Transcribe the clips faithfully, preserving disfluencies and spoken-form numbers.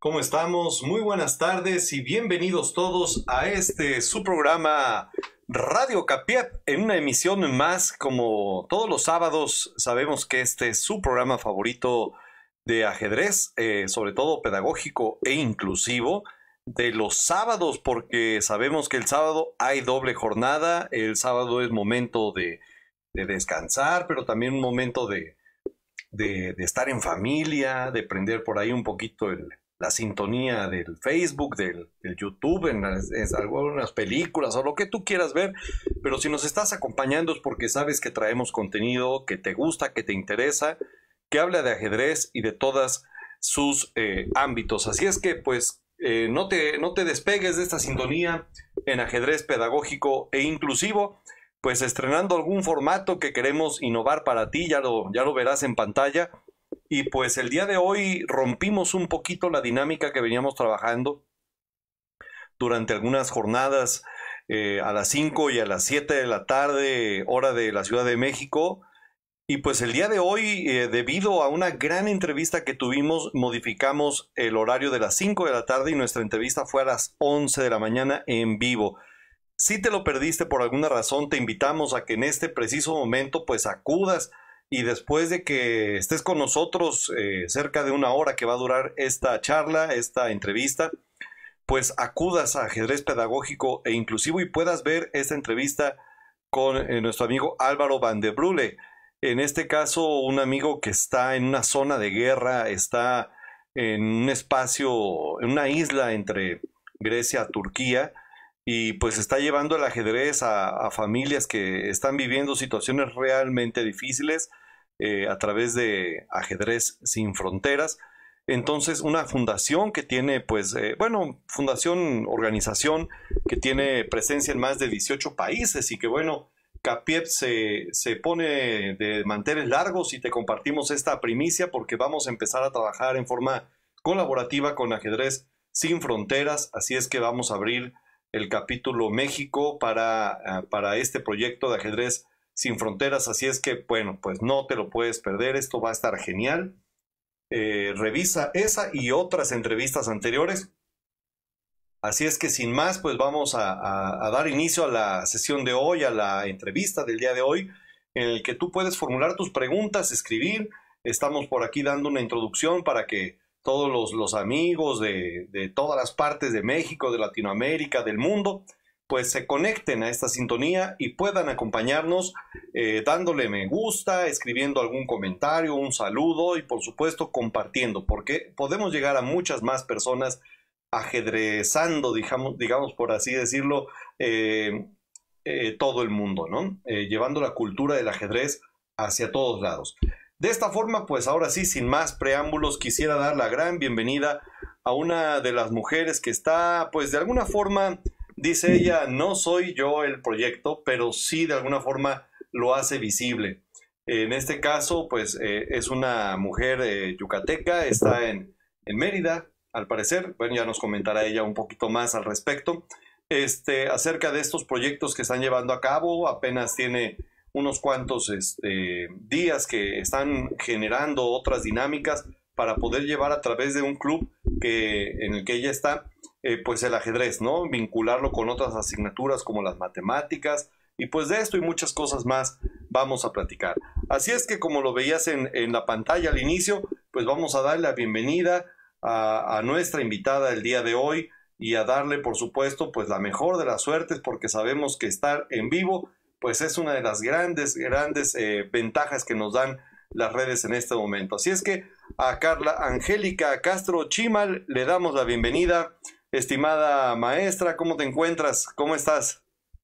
¿Cómo estamos? Muy buenas tardes y bienvenidos todos a este su programa Radio Capiep en una emisión más. Como todos los sábados, sabemos que este es su programa favorito de ajedrez, eh, sobre todo pedagógico e inclusivo, de los sábados, porque sabemos que el sábado hay doble jornada. El sábado es momento de, de descansar, pero también un momento de, de, de estar en familia, de prender por ahí un poquito el la sintonía del Facebook, del, del YouTube, en, las, en algunas películas o lo que tú quieras ver, pero si nos estás acompañando es porque sabes que traemos contenido que te gusta, que te interesa, que habla de ajedrez y de todos sus eh, ámbitos. Así es que pues eh, no, te, no te despegues de esta sintonía en ajedrez pedagógico e inclusivo, pues estrenando algún formato que queremos innovar para ti, ya lo, ya lo verás en pantalla. Y pues el día de hoy rompimos un poquito la dinámica que veníamos trabajando durante algunas jornadas eh, a las cinco y a las siete de la tarde, hora de la Ciudad de México. Y pues el día de hoy, eh, debido a una gran entrevista que tuvimos, modificamos el horario de las cinco de la tarde y nuestra entrevista fue a las once de la mañana en vivo. Si te lo perdiste por alguna razón, te invitamos a que en este preciso momento pues acudas. Y después de que estés con nosotros eh, cerca de una hora que va a durar esta charla, esta entrevista, pues acudas a Ajedrez Pedagógico e Inclusivo y puedas ver esta entrevista con eh, nuestro amigo Álvaro Van de Brule. En este caso, un amigo que está en una zona de guerra, está en un espacio, en una isla entre Grecia y Turquía, y pues está llevando el ajedrez a, a familias que están viviendo situaciones realmente difíciles eh, a través de Ajedrez Sin Fronteras. Entonces, una fundación que tiene, pues, eh, bueno, fundación, organización que tiene presencia en más de dieciocho países y que, bueno, Capiep se, se pone de manteles largos y te compartimos esta primicia porque vamos a empezar a trabajar en forma colaborativa con Ajedrez Sin Fronteras. Así es que vamos a abrir el capítulo México para, para este proyecto de Ajedrez Sin Fronteras. Así es que, bueno, pues no te lo puedes perder. Esto va a estar genial. Eh, revisa esa y otras entrevistas anteriores. Así es que sin más, pues vamos a, a, a dar inicio a la sesión de hoy, a la entrevista del día de hoy, en el que tú puedes formular tus preguntas, escribir. Estamos por aquí dando una introducción para que todos los, los amigos de, de todas las partes de México, de Latinoamérica, del mundo, pues se conecten a esta sintonía y puedan acompañarnos eh, dándole me gusta, escribiendo algún comentario, un saludo y por supuesto compartiendo, porque podemos llegar a muchas más personas ajedrezando, digamos, digamos por así decirlo, eh, eh, todo el mundo, ¿no? Eh, llevando la cultura del ajedrez hacia todos lados. De esta forma, pues ahora sí, sin más preámbulos, quisiera dar la gran bienvenida a una de las mujeres que está, pues de alguna forma, dice ella, no soy yo el proyecto, pero sí de alguna forma lo hace visible. En este caso, pues eh, es una mujer eh, yucateca, está en, en Mérida, al parecer. Bueno, ya nos comentará ella un poquito más al respecto, este, acerca de estos proyectos que están llevando a cabo. Apenas tiene unos cuantos este, días que están generando otras dinámicas para poder llevar a través de un club que, en el que ella está, eh, pues el ajedrez, ¿no? Vincularlo con otras asignaturas como las matemáticas y pues de esto y muchas cosas más vamos a platicar. Así es que como lo veías en, en la pantalla al inicio, pues vamos a darle la bienvenida a, a nuestra invitada el día de hoy y a darle por supuesto pues la mejor de las suertes porque sabemos que estar en vivo pues es una de las grandes, grandes eh, ventajas que nos dan las redes en este momento. Así es que a Carla Angélica Castro Chimal le damos la bienvenida. Estimada maestra, ¿cómo te encuentras? ¿Cómo estás?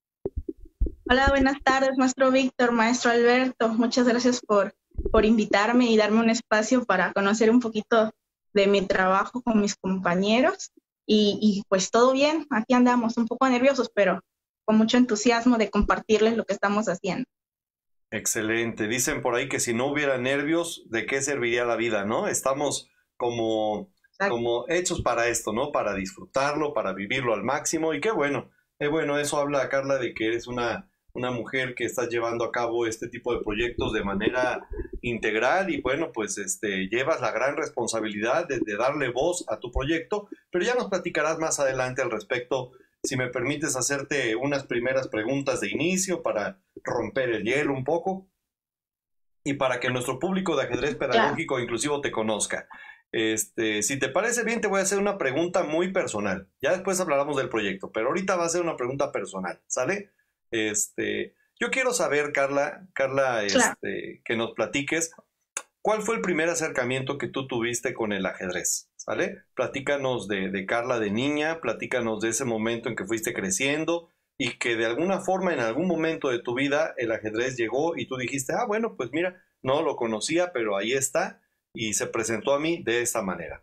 Hola, buenas tardes, maestro Víctor, maestro Alberto. Muchas gracias por, por invitarme y darme un espacio para conocer un poquito de mi trabajo con mis compañeros. Y, y pues todo bien, aquí andamos, un poco nerviosos, pero con mucho entusiasmo de compartirles lo que estamos haciendo. Excelente. Dicen por ahí que si no hubiera nervios, ¿de qué serviría la vida, no? Estamos como, como hechos para esto, ¿no? Para disfrutarlo, para vivirlo al máximo. Y qué bueno, qué bueno, eso habla, Carla, de que eres una una mujer que está llevando a cabo este tipo de proyectos de manera integral y bueno, pues este, llevas la gran responsabilidad de, de darle voz a tu proyecto, pero ya nos platicarás más adelante al respecto. Si me permites hacerte unas primeras preguntas de inicio para romper el hielo un poco y para que nuestro público de ajedrez pedagógico yeah. inclusivo te conozca. Este, si te parece bien, te voy a hacer una pregunta muy personal. Ya después hablaremos del proyecto, pero ahorita va a ser una pregunta personal, ¿sale? Este, yo quiero saber, Carla, Carla, este, claro. que nos platiques cuál fue el primer acercamiento que tú tuviste con el ajedrez, ¿sale? Platícanos de, de Carla de niña, platícanos de ese momento en que fuiste creciendo y que de alguna forma, en algún momento de tu vida, el ajedrez llegó y tú dijiste, ah, bueno, pues mira, no lo conocía, pero ahí está. Y se presentó a mí de esta manera.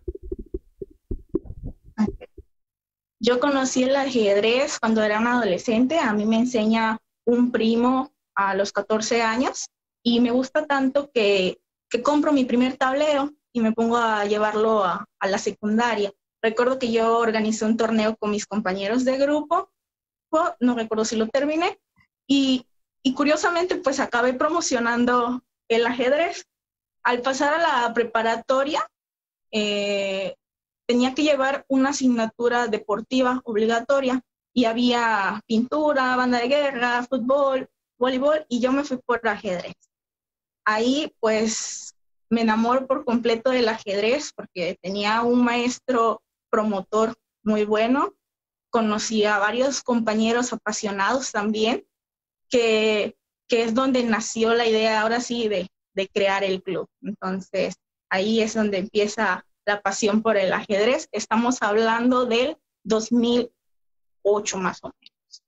Yo conocí el ajedrez cuando era un adolescente. A mí me enseña un primo a los catorce años y me gusta tanto que, que compro mi primer tablero y me pongo a llevarlo a, a la secundaria. Recuerdo que yo organizé un torneo con mis compañeros de grupo, no recuerdo si lo terminé, y, y curiosamente pues acabé promocionando el ajedrez. Al pasar a la preparatoria, eh, tenía que llevar una asignatura deportiva obligatoria y había pintura, banda de guerra, fútbol, voleibol y yo me fui por ajedrez. Ahí pues me enamoro por completo del ajedrez porque tenía un maestro promotor muy bueno, conocí a varios compañeros apasionados también, que, que es donde nació la idea ahora sí de de crear el club. Entonces, ahí es donde empieza la pasión por el ajedrez. Estamos hablando del dos mil ocho más o menos.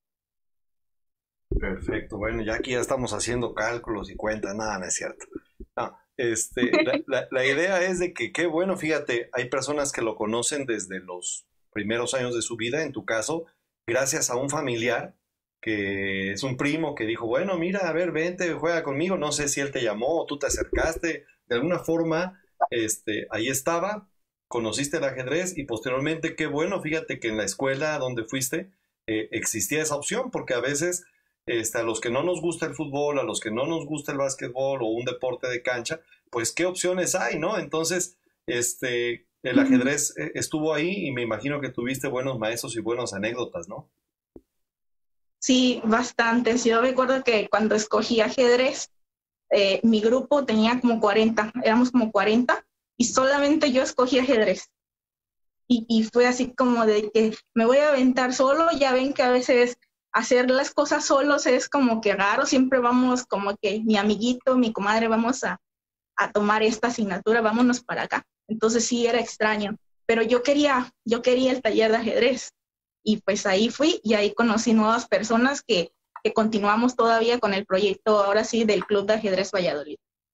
Perfecto. Bueno, ya aquí ya estamos haciendo cálculos y cuentas. Nada, no es cierto. No, este, la, la, la idea es de que, qué bueno, fíjate, hay personas que lo conocen desde los primeros años de su vida, en tu caso, gracias a un familiar que es un primo que dijo, bueno, mira, a ver, vente, juega conmigo, no sé si él te llamó o tú te acercaste, de alguna forma, este, ahí estaba, conociste el ajedrez y posteriormente, qué bueno, fíjate que en la escuela donde fuiste eh, existía esa opción, porque a veces este, a los que no nos gusta el fútbol, a los que no nos gusta el básquetbol o un deporte de cancha, pues qué opciones hay, ¿no? Entonces, este, el ajedrez eh, estuvo ahí y me imagino que tuviste buenos maestros y buenas anécdotas, ¿no? Sí, bastantes. Yo recuerdo que cuando escogí ajedrez, eh, mi grupo tenía como cuarenta, éramos como cuarenta, y solamente yo escogí ajedrez. Y, y fue así como de que me voy a aventar solo. Ya ven que a veces hacer las cosas solos es como que raro, siempre vamos como que mi amiguito, mi comadre, vamos a, a tomar esta asignatura, vámonos para acá. Entonces sí, era extraño, pero yo quería, yo quería el taller de ajedrez. Y pues ahí fui y ahí conocí nuevas personas que, que continuamos todavía con el proyecto, ahora sí, del Club de Ajedrez Valladolid.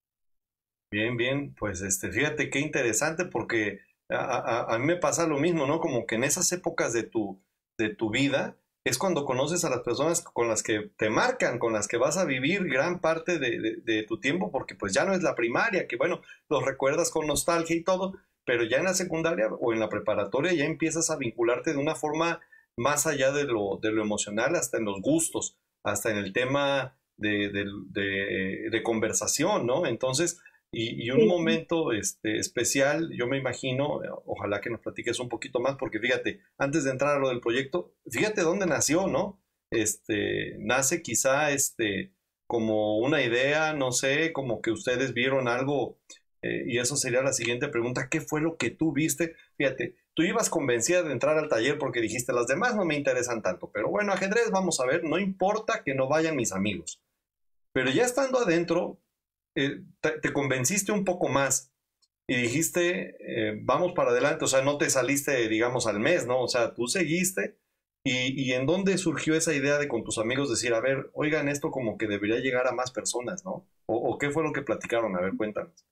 Bien, bien, pues este, fíjate qué interesante porque a, a, a mí me pasa lo mismo, ¿no? Como que en esas épocas de tu, de tu vida es cuando conoces a las personas con las que te marcan, con las que vas a vivir gran parte de, de, de tu tiempo, porque pues ya no es la primaria, que bueno, los recuerdas con nostalgia y todo, pero ya en la secundaria o en la preparatoria ya empiezas a vincularte de una forma más allá de lo, de lo emocional, hasta en los gustos, hasta en el tema de, de, de, de conversación, ¿no? Entonces, y, y un sí. momento este, especial, yo me imagino, ojalá que nos platiques un poquito más, porque fíjate, antes de entrar a lo del proyecto, fíjate dónde nació, ¿no? Este, nace quizá este, como una idea, no sé, como que ustedes vieron algo, eh, y eso sería la siguiente pregunta, ¿qué fue lo que tú viste? Fíjate, tú ibas convencida de entrar al taller porque dijiste, las demás no me interesan tanto, pero bueno, ajedrez vamos a ver, no importa que no vayan mis amigos. Pero ya estando adentro, eh, te, te convenciste un poco más y dijiste, eh, vamos para adelante, o sea, no te saliste, digamos, al mes, ¿no? O sea, tú seguiste y, y ¿en dónde surgió esa idea de con tus amigos decir, a ver, oigan, esto como que debería llegar a más personas, ¿no? ¿O, o qué fue lo que platicaron? A ver, cuéntanos.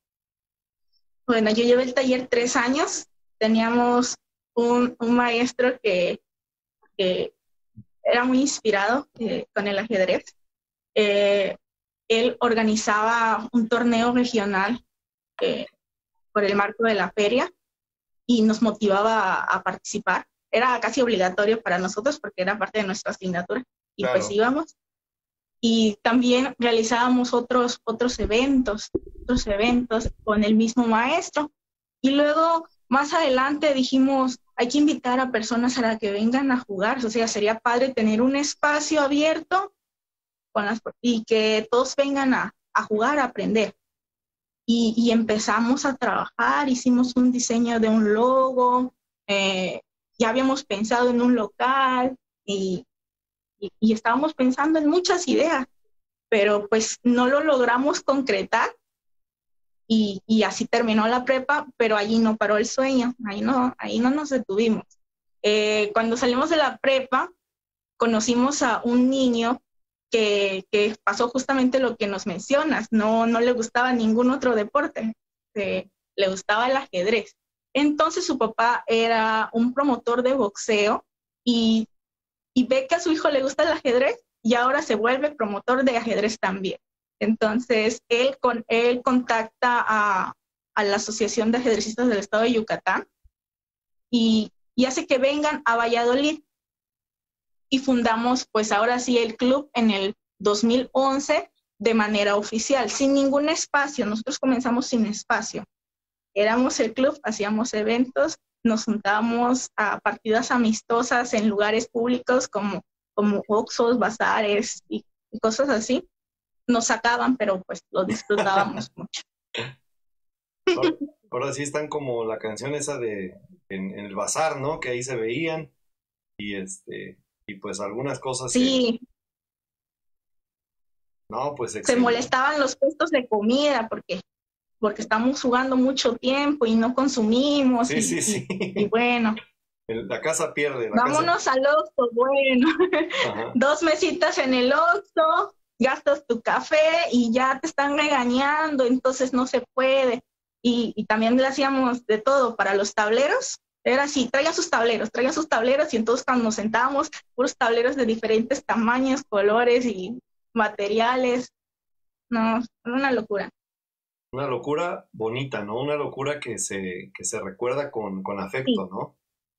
Bueno, yo llevé el taller tres años. Teníamos un, un maestro que, que era muy inspirado eh, con el ajedrez. Eh, él organizaba un torneo regional eh, por el marco de la feria y nos motivaba a, a participar. Era casi obligatorio para nosotros porque era parte de nuestra asignatura y claro. Pues íbamos. y también realizábamos otros, otros eventos, otros eventos con el mismo maestro. Y luego, más adelante dijimos, hay que invitar a personas a las que vengan a jugar, o sea, sería padre tener un espacio abierto con las, y que todos vengan a, a jugar, a aprender. Y, y empezamos a trabajar, hicimos un diseño de un logo, eh, ya habíamos pensado en un local y, y, y estábamos pensando en muchas ideas, pero pues no lo logramos concretar y, y así terminó la prepa, pero allí no paró el sueño, ahí no, ahí no nos detuvimos. Eh, cuando salimos de la prepa, conocimos a un niño que, que pasó justamente lo que nos mencionas, no, no le gustaba ningún otro deporte, eh, le gustaba el ajedrez. Entonces su papá era un promotor de boxeo y, y ve que a su hijo le gusta el ajedrez y ahora se vuelve promotor de ajedrez también. Entonces él, con, él contacta a, a la Asociación de Ajedrecistas del Estado de Yucatán y, y hace que vengan a Valladolid. Y fundamos, pues ahora sí, el club en el dos mil once de manera oficial, sin ningún espacio. Nosotros comenzamos sin espacio. Éramos el club, hacíamos eventos, nos juntábamos a partidas amistosas en lugares públicos como, como oxxos, bazares y, y cosas así. Nos sacaban, pero pues lo disfrutábamos mucho. Ahora, ahora sí están como la canción esa de en, en el bazar, ¿no? Que ahí se veían y este... y pues algunas cosas sí. que... No, pues excelente. Se molestaban los puestos de comida porque, porque estamos jugando mucho tiempo y no consumimos. Sí, y, sí, sí. Y, y bueno. La casa pierde. La vámonos casa... al Oxxo, bueno. Ajá. Dos mesitas en el Oxxo, gastas tu café y ya te están regañando, entonces no se puede. Y, y también le hacíamos de todo para los tableros. Era así, traigan sus tableros, traigan sus tableros y entonces cuando nos sentábamos, puros tableros de diferentes tamaños, colores y materiales. No, era una locura. Una locura bonita, ¿no? Una locura que se, que se recuerda con, con afecto, sí. ¿no?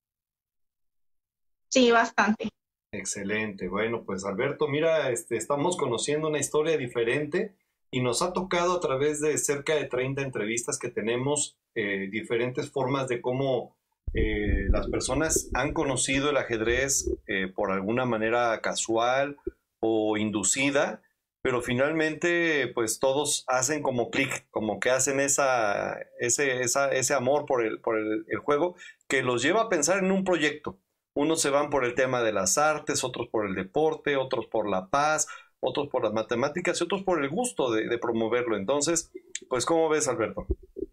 Sí, bastante. Excelente. Bueno, pues Alberto, mira, este, estamos conociendo una historia diferente y nos ha tocado a través de cerca de treinta entrevistas que tenemos eh, diferentes formas de cómo Eh, las personas han conocido el ajedrez eh, por alguna manera casual o inducida, pero finalmente pues todos hacen como clic, como que hacen esa, ese, esa, ese amor por, el, por el, el juego que los lleva a pensar en un proyecto. Unos se van por el tema de las artes, otros por el deporte, otros por la paz, otros por las matemáticas y otros por el gusto de, de promoverlo. Entonces, pues ¿cómo ves, Alberto?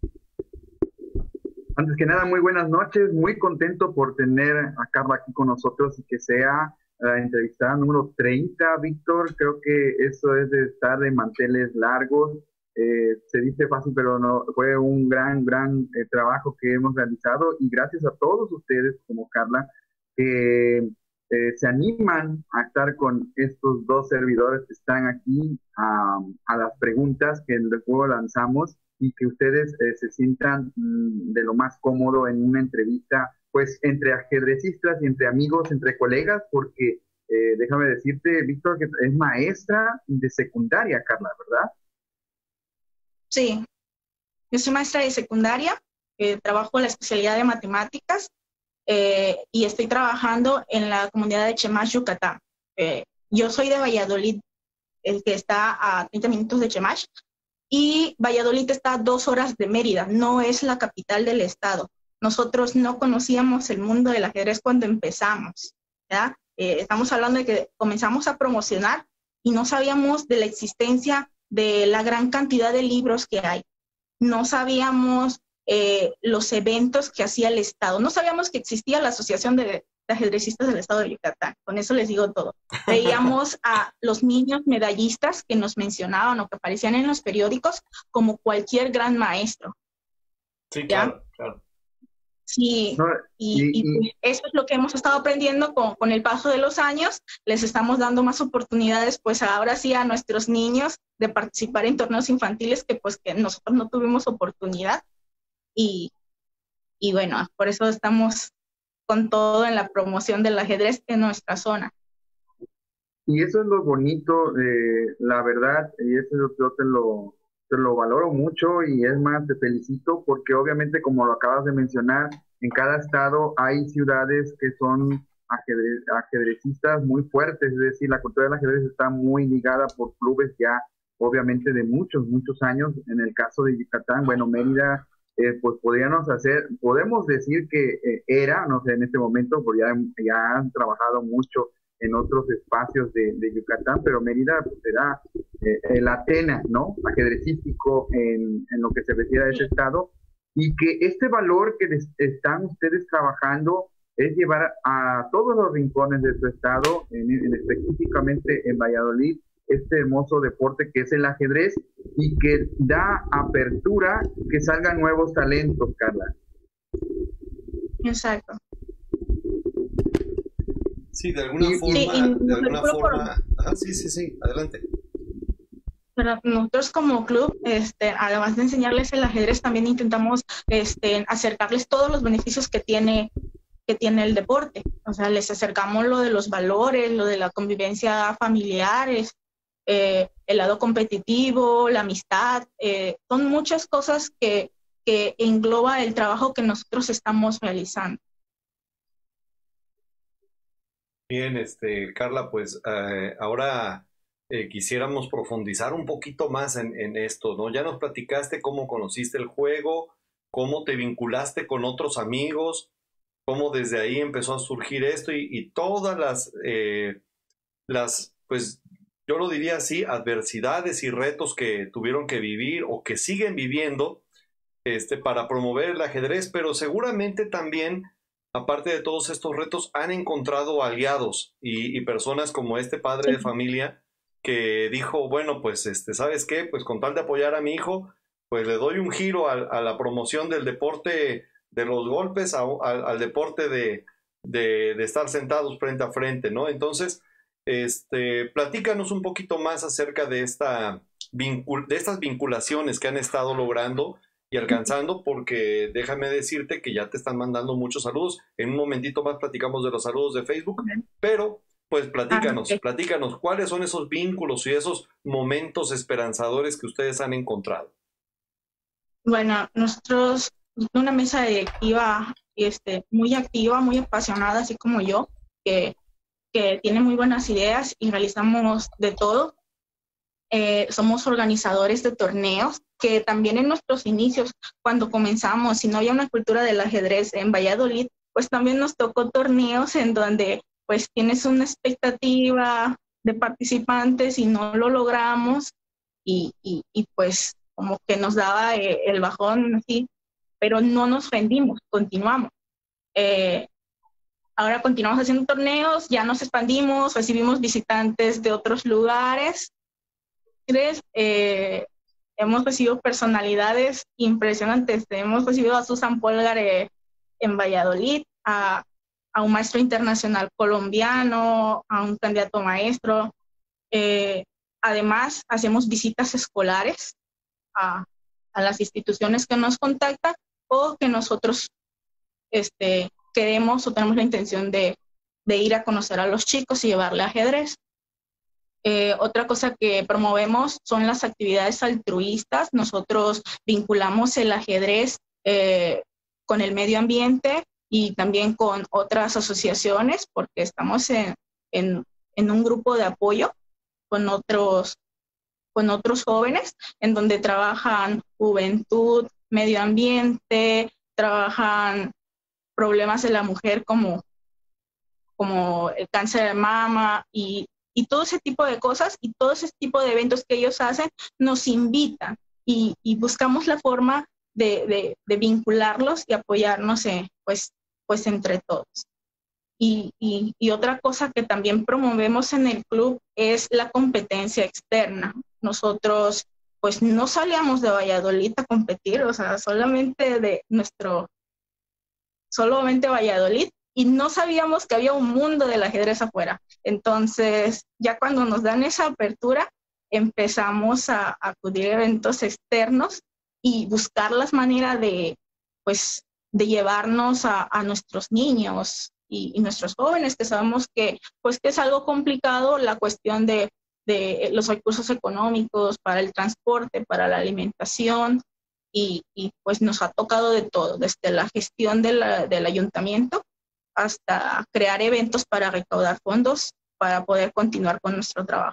Antes que nada, muy buenas noches, muy contento por tener a Carla aquí con nosotros y que sea la entrevistada número treinta, Víctor. Creo que eso es de estar de manteles largos. Eh, se dice fácil, pero no, fue un gran, gran eh, trabajo que hemos realizado y gracias a todos ustedes, como Carla, que eh, se animan a estar con estos dos servidores que están aquí um, a las preguntas que luego lanzamos. Y que ustedes eh, se sientan mmm, de lo más cómodo en una entrevista, pues entre ajedrecistas y entre amigos, entre colegas, porque eh, déjame decirte, Víctor, que es maestra de secundaria, Carla, ¿verdad? Sí, yo soy maestra de secundaria, eh, trabajo en la especialidad de matemáticas eh, y estoy trabajando en la comunidad de Chemash, Yucatán. Eh, yo soy de Valladolid, el que está a treinta minutos de Chemash, y Valladolid está a dos horas de Mérida, no es la capital del estado. Nosotros no conocíamos el mundo del ajedrez cuando empezamos, ¿ya? Eh, estamos hablando de que comenzamos a promocionar y no sabíamos de la existencia de la gran cantidad de libros que hay. No sabíamos eh, los eventos que hacía el estado. No sabíamos que existía la Asociación de, de Ajedrecistas del Estado de Yucatán. Con eso les digo todo. Veíamos a los niños medallistas que nos mencionaban o que aparecían en los periódicos como cualquier gran maestro. Sí, claro, claro. Sí, y, y, y pues eso es lo que hemos estado aprendiendo con, con el paso de los años. Les estamos dando más oportunidades, pues ahora sí, a nuestros niños de participar en torneos infantiles que pues que nosotros no tuvimos oportunidad. Y, y bueno, por eso estamos con todo en la promoción del ajedrez en nuestra zona. y eso es lo bonito, eh, la verdad, y eso yo, yo te lo, te lo valoro mucho y es más, te felicito porque obviamente como lo acabas de mencionar, en cada estado hay ciudades que son ajedre- ajedrecistas muy fuertes, es decir, la cultura del ajedrez está muy ligada por clubes ya obviamente de muchos, muchos años. En el caso de Yucatán, bueno, Mérida, eh, pues podríamos hacer, podemos decir que eh, era, no sé, en este momento, porque ya, ya han trabajado mucho en otros espacios de, de Yucatán, pero Mérida pues, será eh, el Atenas, ¿no? Ajedrecístico en, en lo que se refiere a ese estado, y que este valor que les, están ustedes trabajando es llevar a todos los rincones de su estado, en, en específicamente en Valladolid, este hermoso deporte que es el ajedrez y que da apertura que salgan nuevos talentos, Carla. Exacto. Sí, de alguna Y- forma, Sí, y de alguna nosotros por- forma. Ajá, sí, sí, sí, adelante. Pero nosotros como club, este, además de enseñarles el ajedrez, también intentamos este, acercarles todos los beneficios que tiene, que tiene el deporte. O sea, les acercamos lo de los valores, lo de la convivencia familiares, eh, el lado competitivo, la amistad. Eh, son muchas cosas que, que engloba el trabajo que nosotros estamos realizando. Bien, este, Carla, pues eh, ahora eh, quisiéramos profundizar un poquito más en, en esto, ¿no? Ya nos platicaste cómo conociste el juego, cómo te vinculaste con otros amigos, cómo desde ahí empezó a surgir esto y, y todas las, eh, las, pues yo lo diría así, adversidades y retos que tuvieron que vivir o que siguen viviendo este, para promover el ajedrez, pero seguramente también, aparte de todos estos retos, han encontrado aliados y, y personas como este padre Sí. de familia que dijo, bueno, pues, este, ¿sabes qué? Pues con tal de apoyar a mi hijo, pues le doy un giro a, a la promoción del deporte de los golpes, a- a- al deporte de, de, de estar sentados frente a frente, ¿no? Entonces, este, platícanos un poquito más acerca de, esta vincul- de estas vinculaciones que han estado logrando y alcanzando, porque déjame decirte que ya te están mandando muchos saludos. En un momentito más platicamos de los saludos de Facebook, pero pues platícanos, Ah, ok. platícanos, ¿cuáles son esos vínculos y esos momentos esperanzadores que ustedes han encontrado? Bueno, nosotros, una mesa directiva este, muy activa, muy apasionada, así como yo, que, que tiene muy buenas ideas y realizamos de todo. Eh, somos organizadores de torneos, que también en nuestros inicios, cuando comenzamos, si no había una cultura del ajedrez en Valladolid, pues también nos tocó torneos en donde pues tienes una expectativa de participantes y no lo logramos y, y, y pues como que nos daba eh, el bajón así, pero no nos rendimos, continuamos. Eh, ahora continuamos haciendo torneos, ya nos expandimos, recibimos visitantes de otros lugares. Eh, hemos recibido personalidades impresionantes. Hemos recibido a Susan Polgar eh, en Valladolid, a, a un maestro internacional colombiano, a un candidato a maestro. Eh, además, hacemos visitas escolares a, a las instituciones que nos contactan o que nosotros este, queremos o tenemos la intención de, de ir a conocer a los chicos y llevarle ajedrez. Eh, otra cosa que promovemos son las actividades altruistas. Nosotros vinculamos el ajedrez eh, con el medio ambiente y también con otras asociaciones, porque estamos en, en, en un grupo de apoyo con otros, con otros jóvenes, en donde trabajan juventud, medio ambiente, trabajan problemas de la mujer como, como el cáncer de mama y Y todo ese tipo de cosas y todo ese tipo de eventos que ellos hacen nos invitan y, y buscamos la forma de, de, de vincularlos y apoyarnos eh, pues, pues entre todos. Y, y, y otra cosa que también promovemos en el club es la competencia externa. Nosotros pues no salíamos de Valladolid a competir, o sea, solamente de nuestro, solamente Valladolid, y no sabíamos que había un mundo del ajedrez afuera. Entonces, ya cuando nos dan esa apertura, empezamos a, a acudir a eventos externos y buscar las maneras de, pues, de llevarnos a, a nuestros niños y, y nuestros jóvenes, que sabemos que, pues, que es algo complicado la cuestión de, de los recursos económicos para el transporte, para la alimentación, y, y pues nos ha tocado de todo, desde la gestión de la, del ayuntamiento hasta crear eventos para recaudar fondos para poder continuar con nuestro trabajo.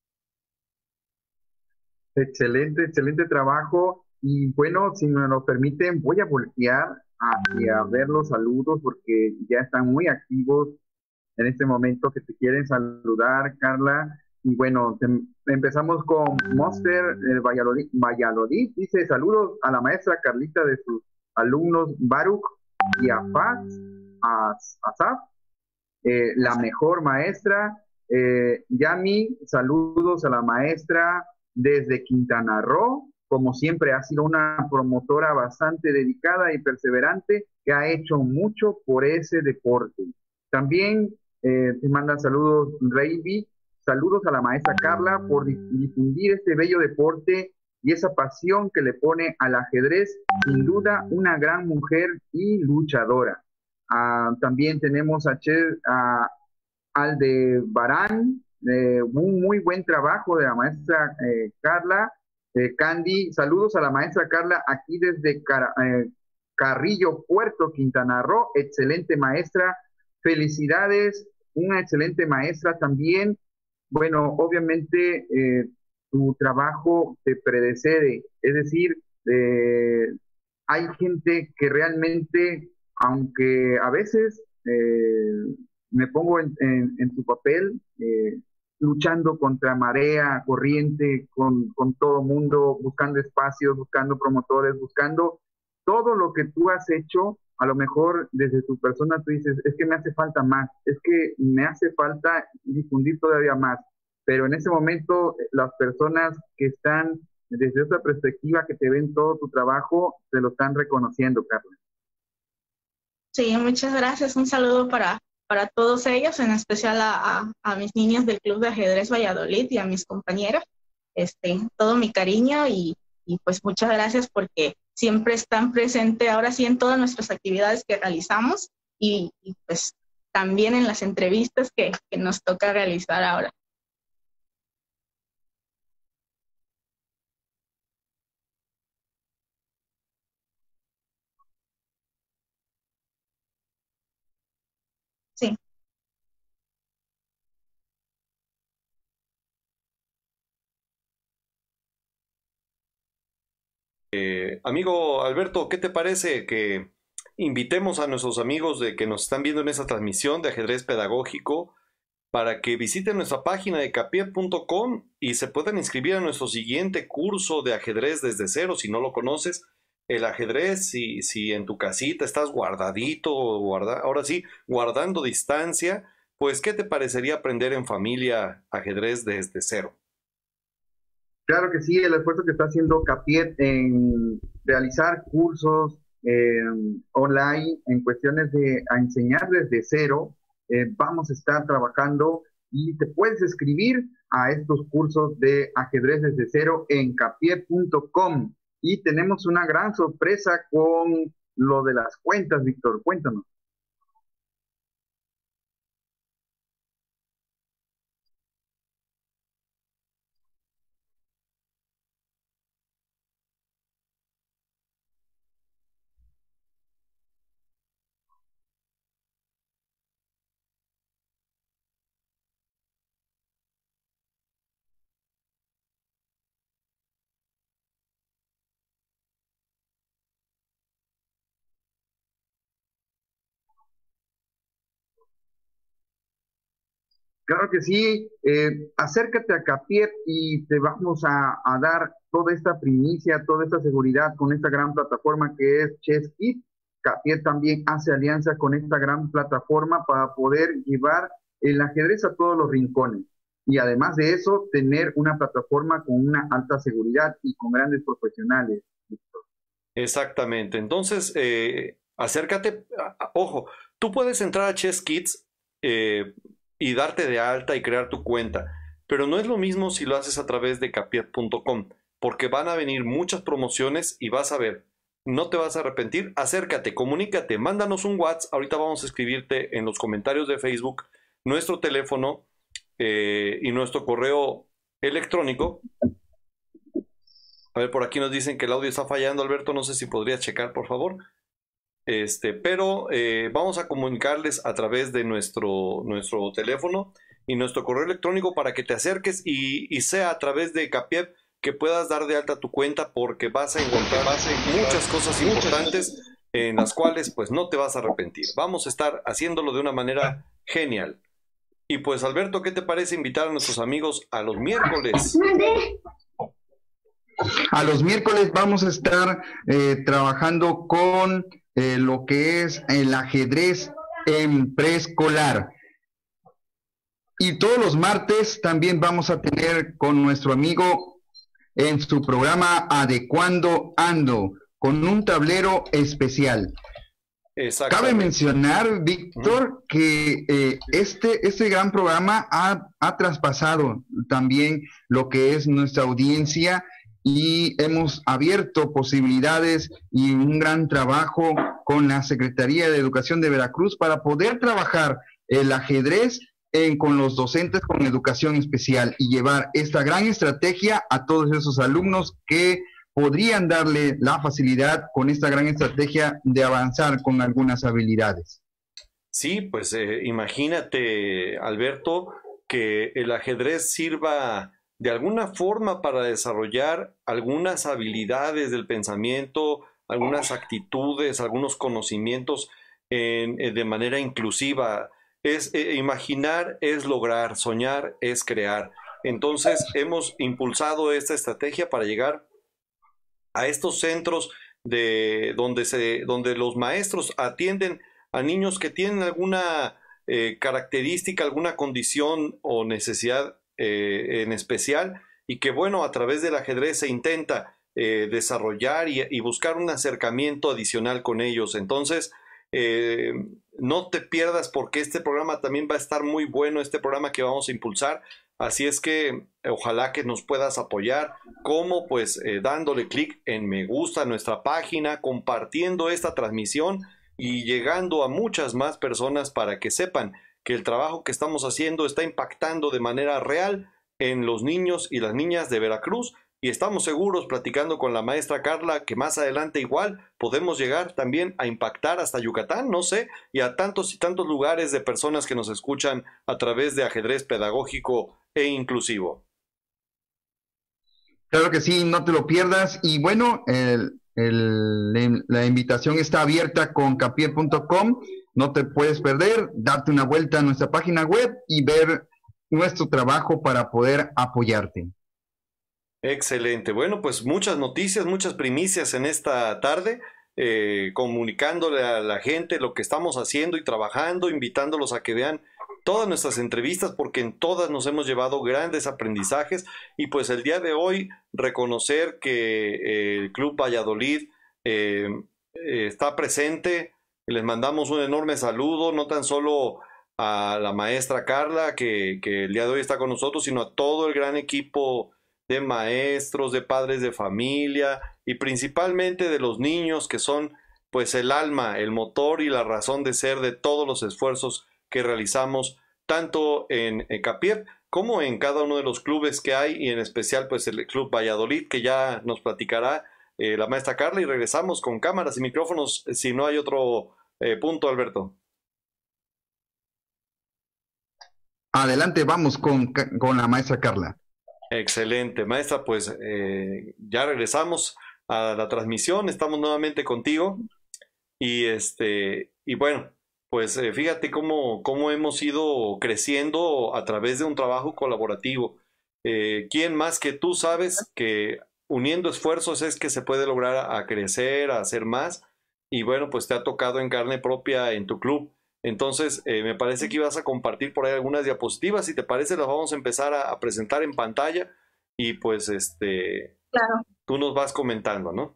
Excelente, excelente trabajo. Y bueno, si me lo permiten, voy a voltear hacia ver los saludos porque ya están muy activos en este momento que te quieren saludar, Carla. Y bueno, te, empezamos con Monster eh, Valladolid, Valladolid. Dice saludos a la maestra Carlita de sus alumnos Baruch y Afaz, Asaf, eh, la mejor maestra. Eh, Yami, saludos a la maestra desde Quintana Roo. Como siempre, ha sido una promotora bastante dedicada y perseverante que ha hecho mucho por ese deporte. También eh, te manda saludos Reiby. Saludos a la maestra Carla por difundir este bello deporte y esa pasión que le pone al ajedrez. Sin duda, una gran mujer y luchadora. Uh, también tenemos a, che, a Aldebarán, eh, un muy buen trabajo de la maestra eh, Carla. Eh, Candy, saludos a la maestra Carla aquí desde Car eh, Carrillo, Puerto, Quintana Roo. Excelente maestra, felicidades, una excelente maestra también. Bueno, obviamente eh, tu trabajo te predecede, es decir, eh, hay gente que realmente, aunque a veces eh, me pongo en, en, en tu papel, eh, luchando contra marea, corriente, con, con todo mundo, buscando espacios, buscando promotores, buscando todo lo que tú has hecho. A lo mejor desde tu persona tú dices, es que me hace falta más, es que me hace falta difundir todavía más, pero en ese momento las personas que están desde esa perspectiva, que te ven todo tu trabajo, te lo están reconociendo, Carla. Sí, muchas gracias, un saludo para, para todos ellos, en especial a, a, a mis niños del Club de Ajedrez Valladolid y a mis compañeros, este, todo mi cariño y, y pues muchas gracias porque siempre están presentes ahora sí en todas nuestras actividades que realizamos y, y pues también en las entrevistas que, que nos toca realizar ahora. Sí. Eh, amigo Alberto, ¿qué te parece que invitemos a nuestros amigos de que nos están viendo en esta transmisión de ajedrez pedagógico para que visiten nuestra página de capiep punto com y se puedan inscribir a nuestro siguiente curso de ajedrez desde cero? Si no lo conoces, el ajedrez, si, si en tu casita estás guardadito, guarda, ahora sí, guardando distancia, pues ¿qué te parecería aprender en familia ajedrez desde cero? Claro que sí, el esfuerzo que está haciendo Capiep en realizar cursos eh, online en cuestiones de a enseñar desde cero, eh, vamos a estar trabajando y te puedes escribir a estos cursos de ajedrez desde cero en capiep punto com. Y tenemos una gran sorpresa con lo de las cuentas, Víctor, cuéntanos. Claro que sí, eh, acércate a Capiep y te vamos a, a dar toda esta primicia, toda esta seguridad con esta gran plataforma que es ChessKit. Capiep también hace alianza con esta gran plataforma para poder llevar el ajedrez a todos los rincones. Y además de eso, tener una plataforma con una alta seguridad y con grandes profesionales. Exactamente, entonces eh, acércate, ojo, tú puedes entrar a ChessKit eh, y darte de alta y crear tu cuenta, pero no es lo mismo si lo haces a través de capiep punto com, porque van a venir muchas promociones y vas a ver, no te vas a arrepentir. Acércate, comunícate, mándanos un WhatsApp. Ahorita vamos a escribirte en los comentarios de Facebook nuestro teléfono eh, y nuestro correo electrónico. A ver, por aquí nos dicen que el audio está fallando, Alberto. No sé si podrías checar, por favor. Este, pero eh, vamos a comunicarles a través de nuestro, nuestro teléfono y nuestro correo electrónico para que te acerques y, y sea a través de Capiep que puedas dar de alta tu cuenta, porque vas a encontrar muchas cosas importantes en las cuales pues no te vas a arrepentir. Vamos a estar haciéndolo de una manera genial. Y pues, Alberto, ¿qué te parece invitar a nuestros amigos a los miércoles? A los miércoles vamos a estar eh, trabajando con eh, lo que es el ajedrez en preescolar. Y todos los martes también vamos a tener con nuestro amigo en su programa Adecuando Ando, con un tablero especial. Cabe mencionar, Víctor, uh-huh. que eh, este, este gran programa ha, ha traspasado también lo que es nuestra audiencia y hemos abierto posibilidades y un gran trabajo con la Secretaría de Educación de Veracruz para poder trabajar el ajedrez en, con los docentes con educación especial y llevar esta gran estrategia a todos esos alumnos que podrían darle la facilidad con esta gran estrategia de avanzar con algunas habilidades. Sí, pues eh, imagínate, Alberto, que el ajedrez sirva de alguna forma para desarrollar algunas habilidades del pensamiento, algunas actitudes, algunos conocimientos en, en, de manera inclusiva. Es eh, imaginar, es lograr, soñar, es crear. Entonces hemos impulsado esta estrategia para llegar a estos centros de donde se donde los maestros atienden a niños que tienen alguna eh, característica, alguna condición o necesidad eh, en especial, y que bueno, a través del ajedrez se intenta eh, desarrollar y, y buscar un acercamiento adicional con ellos. Entonces eh, no te pierdas, porque este programa también va a estar muy bueno, este programa que vamos a impulsar. Así es que ojalá que nos puedas apoyar, como pues eh, dándole clic en me gusta a nuestra página, compartiendo esta transmisión y llegando a muchas más personas para que sepan que el trabajo que estamos haciendo está impactando de manera real en los niños y las niñas de Veracruz, y estamos seguros, platicando con la maestra Carla, que más adelante igual podemos llegar también a impactar hasta Yucatán, no sé, y a tantos y tantos lugares de personas que nos escuchan a través de ajedrez pedagógico e inclusivo. Claro que sí, no te lo pierdas. Y bueno, el, el, la invitación está abierta con capiep punto com. No te puedes perder, darte una vuelta a nuestra página web y ver nuestro trabajo para poder apoyarte. Excelente. Bueno, pues muchas noticias, muchas primicias en esta tarde, eh, comunicándole a la gente lo que estamos haciendo y trabajando, invitándolos a que vean todas nuestras entrevistas, porque en todas nos hemos llevado grandes aprendizajes. Y pues el día de hoy reconocer que eh, el Club Valladolid eh, eh, está presente. Les mandamos un enorme saludo, no tan solo a la maestra Carla, que, que el día de hoy está con nosotros, sino a todo el gran equipo de maestros, de padres de familia y principalmente de los niños, que son pues el alma, el motor y la razón de ser de todos los esfuerzos que realizamos tanto en, en Capiep como en cada uno de los clubes que hay, y en especial pues el Club Valladolid, que ya nos platicará eh, la maestra Carla, y regresamos con cámaras y micrófonos si no hay otro eh, punto, Alberto. Adelante, vamos con, con la maestra Carla. Excelente, maestra, pues eh, ya regresamos a la transmisión, estamos nuevamente contigo, y este y bueno, pues eh, fíjate cómo, cómo hemos ido creciendo a través de un trabajo colaborativo. Eh, ¿Quién más que tú sabes que uniendo esfuerzos es que se puede lograr a, a crecer, a hacer más? Y bueno, pues te ha tocado en carne propia en tu club. Entonces, eh, me parece que ibas a compartir por ahí algunas diapositivas. Si te parece, las vamos a empezar a, a presentar en pantalla, y pues este, claro, tú nos vas comentando, ¿no?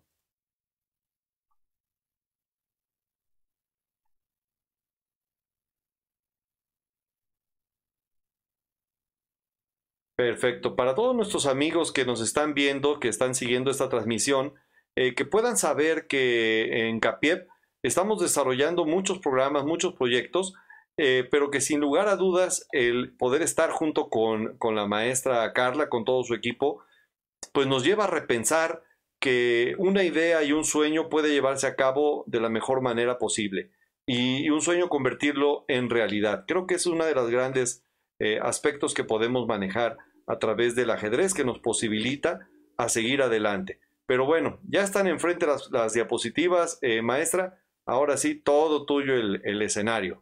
Perfecto. Para todos nuestros amigos que nos están viendo, que están siguiendo esta transmisión, eh, que puedan saber que en CAPIEP estamos desarrollando muchos programas, muchos proyectos, eh, pero que sin lugar a dudas el poder estar junto con, con la maestra Carla, con todo su equipo, pues nos lleva a repensar que una idea y un sueño puede llevarse a cabo de la mejor manera posible y, y un sueño convertirlo en realidad. Creo que es uno de los grandes eh, aspectos que podemos manejar a través del ajedrez, que nos posibilita a seguir adelante. Pero bueno, ya están enfrente las, las diapositivas, eh, maestra. Ahora sí, todo tuyo el, el escenario.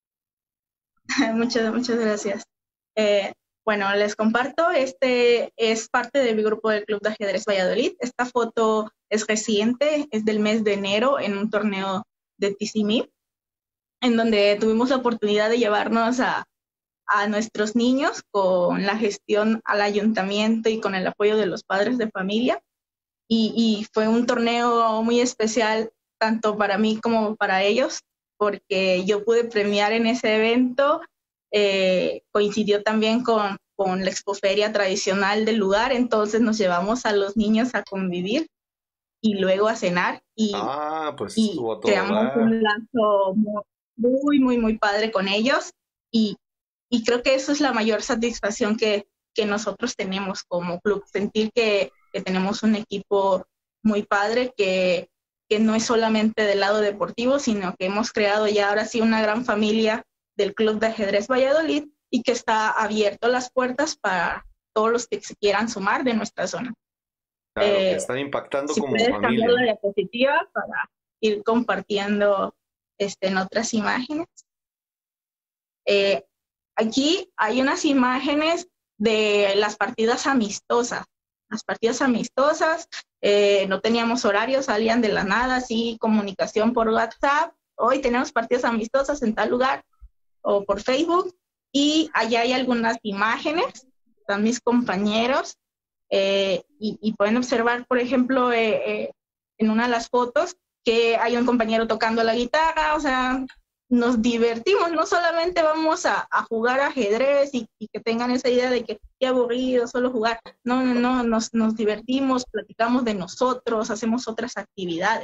Muchas, muchas gracias. Eh, bueno, les comparto, este es parte de mi grupo del Club de Ajedrez Valladolid. Esta foto es reciente, es del mes de enero en un torneo de T C M I, en donde tuvimos la oportunidad de llevarnos a, a nuestros niños con la gestión al ayuntamiento y con el apoyo de los padres de familia. Y, y fue un torneo muy especial tanto para mí como para ellos, porque yo pude premiar en ese evento. Eh, coincidió también con, con la expoferia tradicional del lugar, entonces nos llevamos a los niños a convivir y luego a cenar y, ah, pues y creamos un lazo muy, muy, muy padre con ellos y, y creo que eso es la mayor satisfacción que, que nosotros tenemos como club, sentir que, que tenemos un equipo muy padre, que, que no es solamente del lado deportivo, sino que hemos creado ya ahora sí una gran familia del Club de Ajedrez Valladolid y que está abierto las puertas para todos los que se quieran sumar de nuestra zona. Claro, eh, que están impactando si como puedes familia. Cambiar la diapositiva para ir compartiendo este, en otras imágenes. Eh, aquí hay unas imágenes de las partidas amistosas. Las partidas amistosas, eh, no teníamos horarios, salían de la nada, así comunicación por WhatsApp. Hoy tenemos partidas amistosas en tal lugar, o por Facebook, y allá hay algunas imágenes, están mis compañeros, eh, y, y pueden observar, por ejemplo, eh, eh, en una de las fotos, que hay un compañero tocando la guitarra, o sea, nos divertimos, no solamente vamos a, a jugar ajedrez y, y que tengan esa idea de que qué aburrido, solo jugar, no, no, no, nos, nos divertimos, platicamos de nosotros, hacemos otras actividades.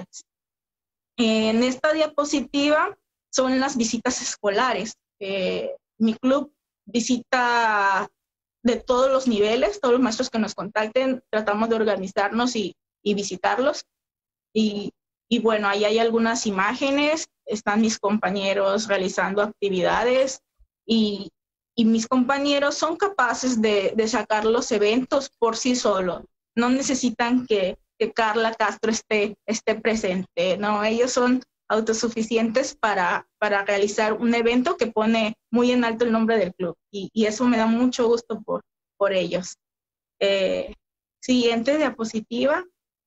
En esta diapositiva son las visitas escolares. Eh, mi club visita de todos los niveles, todos los maestros que nos contacten, tratamos de organizarnos y, y visitarlos. Y, y bueno, ahí hay algunas imágenes, están mis compañeros realizando actividades y, y mis compañeros son capaces de, de sacar los eventos por sí solos. No necesitan que, que Carla Castro esté, esté presente, ¿no? Ellos son autosuficientes para, para realizar un evento que pone muy en alto el nombre del club y, y eso me da mucho gusto por, por ellos. Eh, siguiente diapositiva.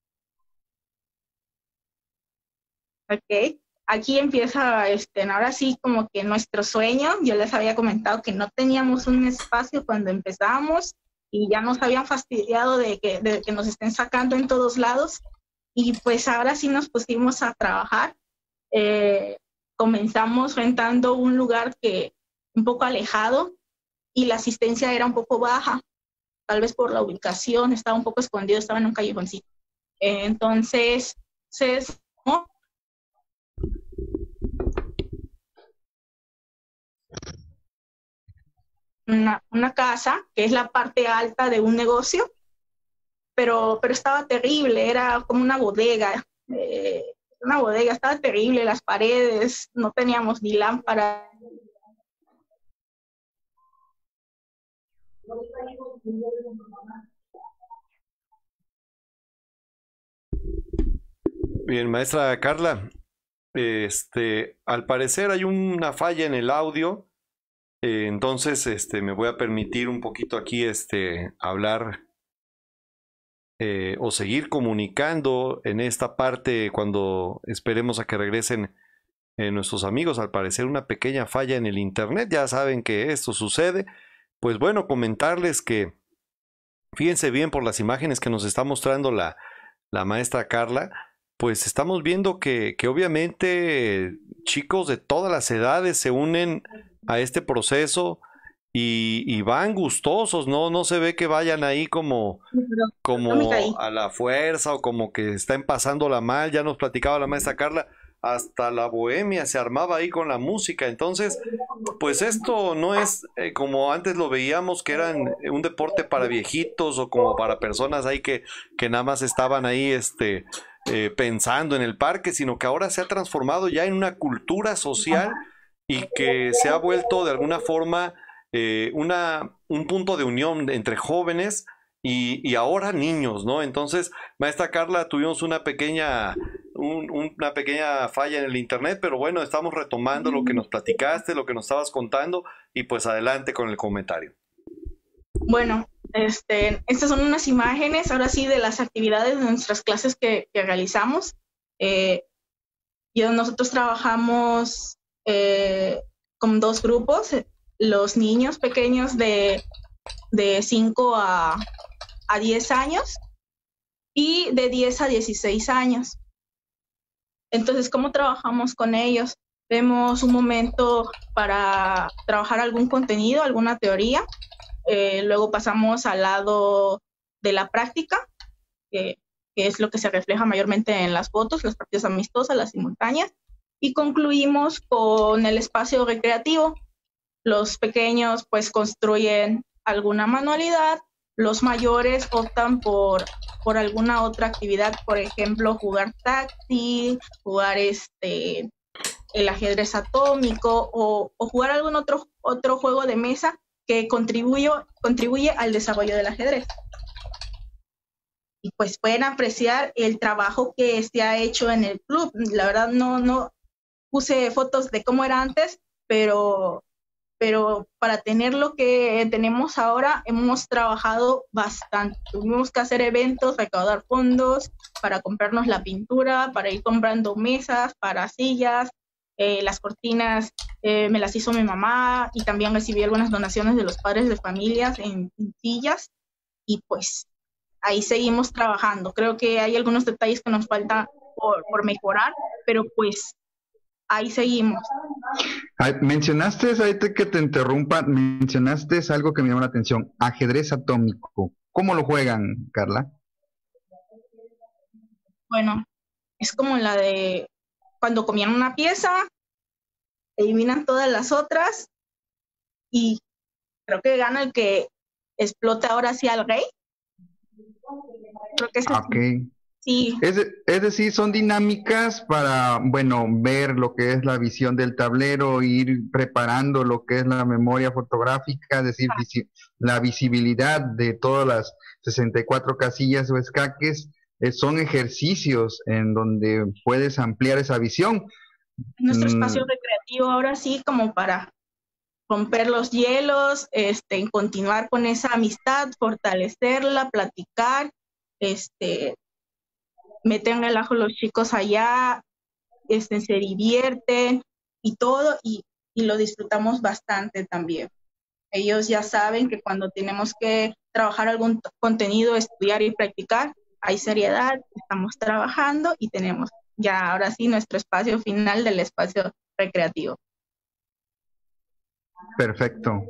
Ok, aquí empieza, este, ahora sí como que nuestro sueño. Yo les había comentado que no teníamos un espacio cuando empezamos y ya nos habían fastidiado de que, de que nos estén sacando en todos lados y pues ahora sí nos pusimos a trabajar. Eh, comenzamos rentando un lugar que un poco alejado y la asistencia era un poco baja, tal vez por la ubicación, estaba un poco escondido, estaba en un callejoncito. Eh, entonces, se ¿no? una, una casa que es la parte alta de un negocio, pero, pero estaba terrible, era como una bodega. Eh, una bodega, estaba terrible, las paredes, no teníamos ni lámpara. Bien, maestra Carla, este, al parecer hay una falla en el audio, eh, entonces este, me voy a permitir un poquito aquí este, hablar Eh, o seguir comunicando en esta parte cuando esperemos a que regresen eh, nuestros amigos. Al parecer una pequeña falla en el internet, ya saben que esto sucede. Pues bueno, comentarles que fíjense bien por las imágenes que nos está mostrando la, la maestra Carla, pues estamos viendo que, que obviamente chicos de todas las edades se unen a este proceso y, y van gustosos, ¿no? No se ve que vayan ahí como, Pero no me caí. como a la fuerza o como que estén pasándola mal. Ya nos platicaba la maestra Carla, hasta la bohemia se armaba ahí con la música. Entonces, pues esto no es eh, como antes lo veíamos, que eran eh, un deporte para viejitos o como para personas ahí que, que nada más estaban ahí este, eh, pensando en el parque, sino que ahora se ha transformado ya en una cultura social y que se ha vuelto de alguna forma eh, una, un punto de unión entre jóvenes y, y ahora niños, ¿no? Entonces, maestra Carla, tuvimos una pequeña un- una pequeña falla en el internet, pero bueno, estamos retomando lo que nos platicaste, lo que nos estabas contando, y pues adelante con el comentario. Bueno, este, estas son unas imágenes, ahora sí, de las actividades de nuestras clases que, que realizamos. Eh, y nosotros trabajamos eh, con dos grupos, eh, los niños pequeños de, de cinco a, a diez años y de diez a dieciséis años. Entonces, ¿cómo trabajamos con ellos? Vemos un momento para trabajar algún contenido, alguna teoría. Eh, luego pasamos al lado de la práctica, que, que es lo que se refleja mayormente en las fotos, las partidas amistosas, las simultáneas. Y concluimos con el espacio recreativo. Los pequeños pues construyen alguna manualidad, los mayores optan por, por alguna otra actividad, por ejemplo, jugar táctil, jugar este, el ajedrez atómico o, o jugar algún otro, otro juego de mesa que contribuye, contribuye al desarrollo del ajedrez. Y pues pueden apreciar el trabajo que se ha hecho en el club. La verdad no, no puse fotos de cómo era antes, pero pero para tener lo que tenemos ahora hemos trabajado bastante. Tuvimos que hacer eventos, recaudar fondos para comprarnos la pintura, para ir comprando mesas, para sillas, eh, las cortinas eh, me las hizo mi mamá y también recibí algunas donaciones de los padres de familias en, en sillas y pues ahí seguimos trabajando. Creo que hay algunos detalles que nos falta por, por mejorar, pero pues ahí seguimos. Ay, mencionaste, ahorita que te interrumpa, mencionaste algo que me llamó la atención, ajedrez atómico. ¿Cómo lo juegan, Carla? Bueno, es como la de cuando comían una pieza, eliminan todas las otras y creo que gana el que explota ahora sí al rey. Creo que es así. Ok. Sí, Es, de- es decir, son dinámicas para, bueno, ver lo que es la visión del tablero, ir preparando lo que es la memoria fotográfica, es decir, visi- la visibilidad de todas las sesenta y cuatro casillas o escaques, eh, son ejercicios en donde puedes ampliar esa visión. nuestro Mm, espacio recreativo ahora sí como para romper los hielos, este, continuar con esa amistad, fortalecerla, platicar, este, meten relajo los chicos allá, este, se divierten y todo, y, y lo disfrutamos bastante también. Ellos ya saben que cuando tenemos que trabajar algún t- contenido, estudiar y practicar, hay seriedad, estamos trabajando y tenemos ya ahora sí nuestro espacio final del espacio recreativo. perfecto.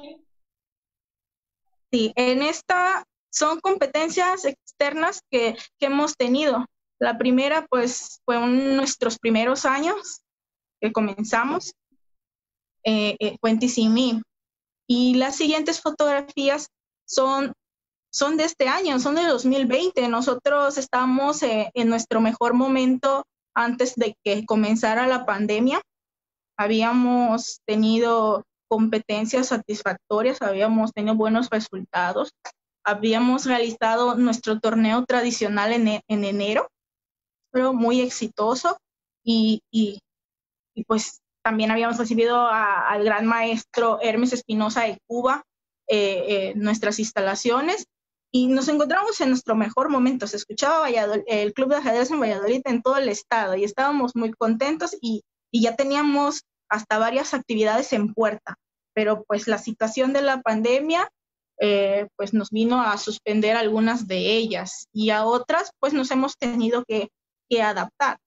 Sí, en esta son competencias externas que, que hemos tenido. La primera, pues, fue en nuestros primeros años que comenzamos, eh, eh, fue en Tizimí. Y las siguientes fotografías son, son de este año, son de dos mil veinte. Nosotros estamos eh, en nuestro mejor momento antes de que comenzara la pandemia. Habíamos tenido competencias satisfactorias, habíamos tenido buenos resultados. Habíamos realizado nuestro torneo tradicional en, e- en enero, pero muy exitoso. Y, y, y pues también habíamos recibido a- al gran maestro Hermes Espinosa de Cuba eh, eh, nuestras instalaciones y nos encontramos en nuestro mejor momento. Se escuchaba Valladolid, el Club de Ajedrez en Valladolid en todo el estado y estábamos muy contentos y, y ya teníamos hasta varias actividades en puerta, pero pues la situación de la pandemia eh, pues nos vino a suspender algunas de ellas y a otras pues nos hemos tenido que, que adaptar.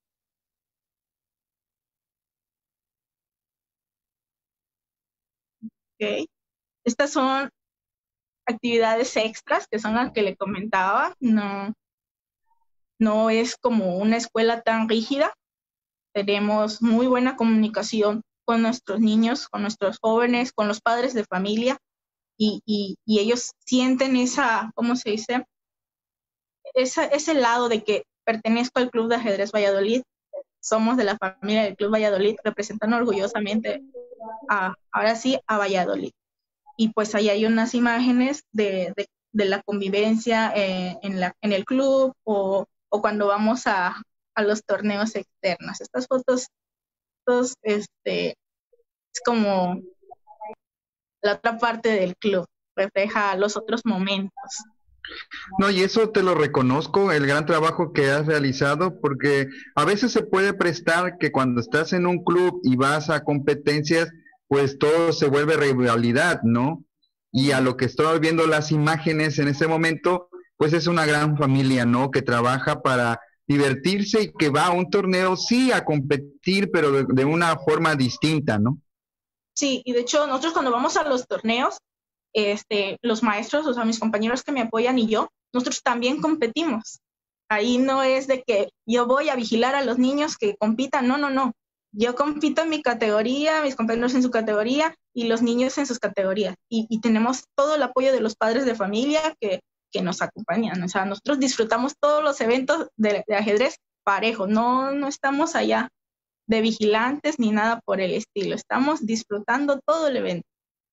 ¿Okay? Estas son actividades extras, que son las que le comentaba. No, no es como una escuela tan rígida. Tenemos muy buena comunicación con nuestros niños, con nuestros jóvenes, con los padres de familia, y, y, y ellos sienten esa, ¿cómo se dice? Esa, ese lado de que pertenezco al Club de Ajedrez Valladolid, somos de la familia del Club Valladolid, representando orgullosamente a, ahora sí, a Valladolid. Y pues ahí hay unas imágenes de, de, de la convivencia eh, en, la, en el club, o, o cuando vamos a, a los torneos externos. Estas fotos, fotos este, es como la otra parte del club, refleja los otros momentos. No, y eso te lo reconozco, el gran trabajo que has realizado, porque a veces se puede prestar que cuando estás en un club y vas a competencias, pues todo se vuelve rivalidad, ¿no? Y a lo que estoy viendo las imágenes en ese momento, pues es una gran familia, ¿no? Que trabaja para divertirse y que va a un torneo, sí, a competir, pero de, de una forma distinta, ¿no? Sí, y de hecho nosotros cuando vamos a los torneos, este, los maestros, o sea, mis compañeros que me apoyan y yo, nosotros también competimos. Ahí no es de que yo voy a vigilar a los niños que compitan, no, no, no. Yo compito en mi categoría, mis compañeros en su categoría y los niños en sus categorías. Y, y tenemos todo el apoyo de los padres de familia que, que nos acompañan. O sea, nosotros disfrutamos todos los eventos de, de ajedrez parejo. No, no estamos allá de vigilantes ni nada por el estilo. Estamos disfrutando todo el evento.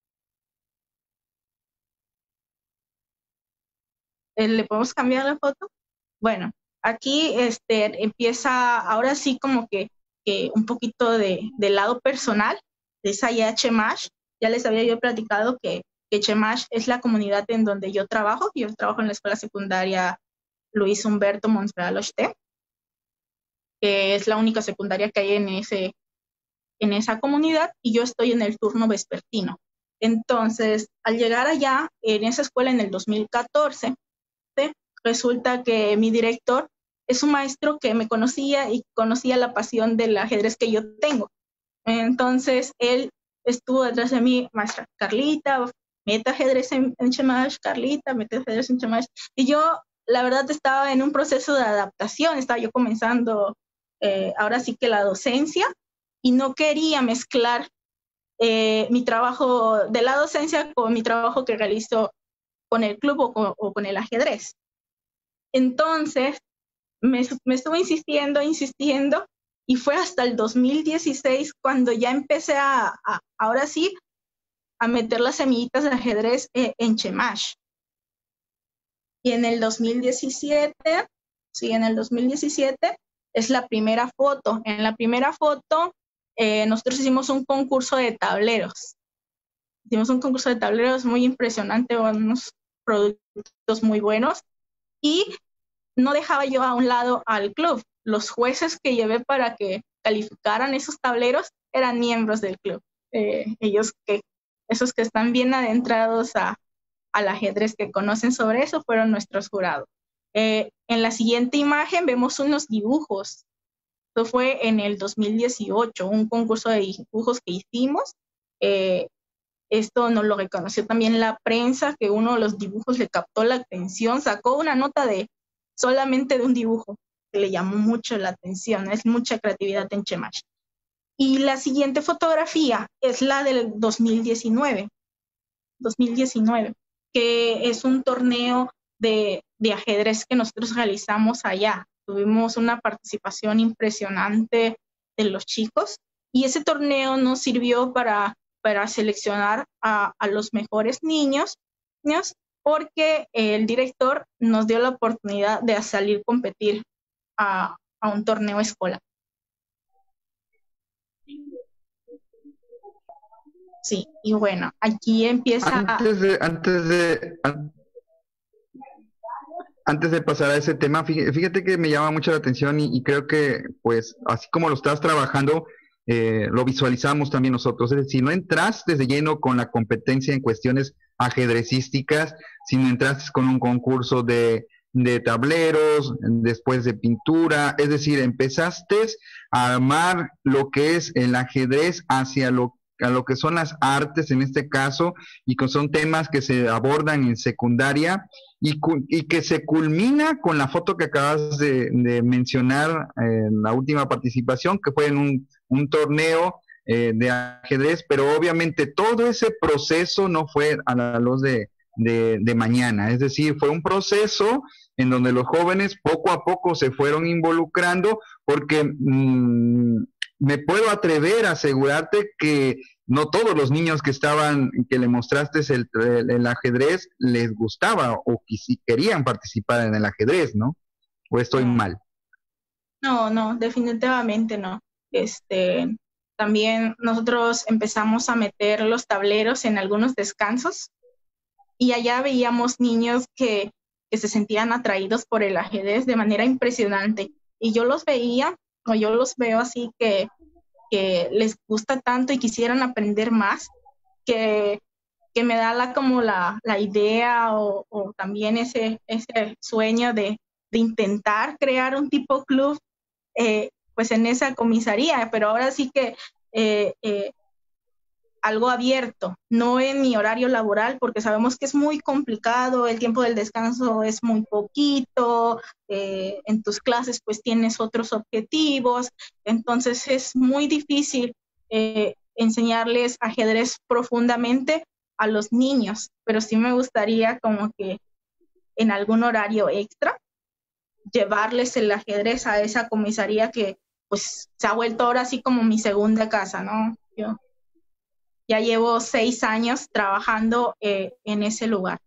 ¿Le podemos cambiar la foto? Bueno, aquí este, empieza ahora sí como que, que un poquito de, de lado personal, de esa ya Chemash. Ya les había yo platicado que, que Chemash es la comunidad en donde yo trabajo. Yo trabajo en la escuela secundaria Luis Humberto Montreal Ochte, que es la única secundaria que hay en, ese, en esa comunidad, y yo estoy en el turno vespertino. Entonces, al llegar allá, en esa escuela en el dos mil catorce, resulta que mi director es un maestro que me conocía y conocía la pasión del ajedrez que yo tengo. Entonces, él estuvo detrás de mí, maestra Carlita, mete ajedrez en, en Chemash, Carlita, mete ajedrez en Chemash. Y yo, la verdad, estaba en un proceso de adaptación, estaba yo comenzando eh, ahora sí que la docencia, y no quería mezclar eh, mi trabajo de la docencia con mi trabajo que realizo con el club o con, o con el ajedrez. Entonces, me, me estuve insistiendo, insistiendo, y fue hasta el dos mil dieciséis cuando ya empecé a, a ahora sí, a meter las semillitas de ajedrez en, en Chemash. Y en el dos mil diecisiete, sí, en el dos mil diecisiete es la primera foto. En la primera foto, eh, nosotros hicimos un concurso de tableros. Hicimos un concurso de tableros muy impresionante, unos productos muy buenos, y no dejaba yo a un lado al club. Los jueces que llevé para que calificaran esos tableros eran miembros del club. Eh, ellos que, esos que están bien adentrados a, al ajedrez, que conocen sobre eso, fueron nuestros jurados. Eh, en la siguiente imagen vemos unos dibujos. Esto fue en el dos mil dieciocho, un concurso de dibujos que hicimos. Eh, Esto nos lo reconoció también la prensa, que uno de los dibujos le captó la atención, sacó una nota de solamente de un dibujo, que le llamó mucho la atención. Es mucha creatividad en Chemash. Y la siguiente fotografía es la del dos mil diecinueve, dos mil diecinueve, que es un torneo de, de ajedrez que nosotros realizamos allá. Tuvimos una participación impresionante de los chicos, y ese torneo nos sirvió para para seleccionar a, a los mejores niños, niños, porque el director nos dio la oportunidad de salir a competir a, a un torneo escolar. Sí, y bueno, aquí empieza... Antes de, antes de, an, antes de pasar a ese tema, fíjate, fíjate que me llama mucho la atención, y, y creo que, pues, así como lo estás trabajando, Eh, lo visualizamos también nosotros. Es decir, no entraste de lleno con la competencia en cuestiones ajedrecísticas, sino entraste con un concurso de, de tableros, después de pintura. Es decir, empezaste a armar lo que es el ajedrez hacia lo a lo que son las artes en este caso, y que son temas que se abordan en secundaria y, y que se culmina con la foto que acabas de, de mencionar en la última participación, que fue en un, un torneo eh, de ajedrez, pero obviamente todo ese proceso no fue a la luz de, de, de mañana, es decir, fue un proceso en donde los jóvenes poco a poco se fueron involucrando, porque mmm, me puedo atrever a asegurarte que no todos los niños que estaban, que le mostraste el, el, el ajedrez, les gustaba o quis, querían participar en el ajedrez, ¿no? ¿O estoy no, mal? No, no, definitivamente no. Este, también nosotros empezamos a meter los tableros en algunos descansos y allá veíamos niños que, que se sentían atraídos por el ajedrez de manera impresionante. Y yo los veía, o yo los veo así que, que les gusta tanto y quisieran aprender más, que, que me da la, como la, la idea o, o también ese, ese sueño de, de intentar crear un tipo club eh, pues en esa comisaría, pero ahora sí que eh, eh, algo abierto, no en mi horario laboral, porque sabemos que es muy complicado, el tiempo del descanso es muy poquito, eh, en tus clases pues tienes otros objetivos, entonces es muy difícil eh, enseñarles ajedrez profundamente a los niños, pero sí me gustaría como que en algún horario extra llevarles el ajedrez a esa comisaría que pues se ha vuelto ahora así como mi segunda casa, ¿no? Yo ya llevo seis años trabajando eh, en ese lugar.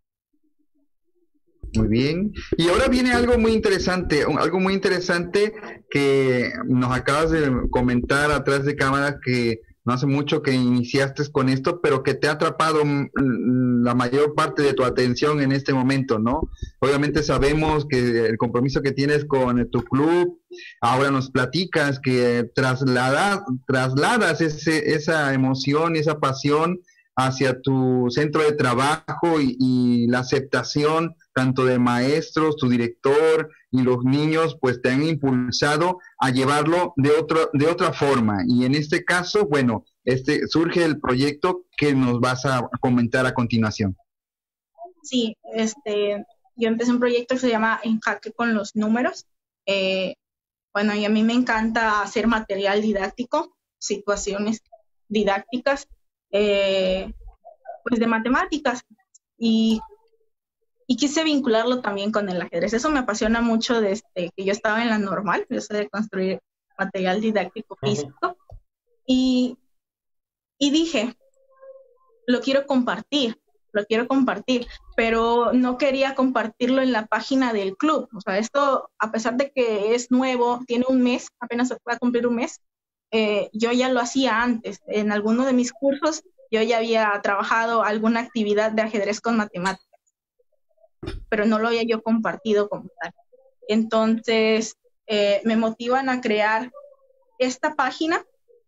Muy bien. Y ahora viene algo muy interesante, algo muy interesante que nos acabas de comentar atrás de cámara, que no hace mucho que iniciaste con esto, pero que te ha atrapado la mayor parte de tu atención en este momento, ¿no? Obviamente sabemos que el compromiso que tienes con tu club, ahora nos platicas que traslada, trasladas ese, esa emoción, esa pasión hacia tu centro de trabajo y, y la aceptación tanto de maestros, tu director y los niños, pues te han impulsado a llevarlo de otro, de otra forma. Y en este caso, bueno, este surge el proyecto que nos vas a comentar a continuación. Sí, este, yo empecé un proyecto que se llama En Jaque con los Números. Eh, bueno, y a mí me encanta hacer material didáctico, situaciones didácticas, eh, pues de matemáticas. Y Y quise vincularlo también con el ajedrez. Eso me apasiona mucho desde que yo estaba en la normal. Yo sé de construir material didáctico físico. Uh-huh. Y, y dije, lo quiero compartir, lo quiero compartir, pero no quería compartirlo en la página del club. O sea, esto, a pesar de que es nuevo, tiene un mes, apenas se va a cumplir un mes, eh, yo ya lo hacía antes. En alguno de mis cursos, yo ya había trabajado alguna actividad de ajedrez con matemáticas, pero no lo había yo compartido como tal. Entonces, eh, me motivan a crear esta página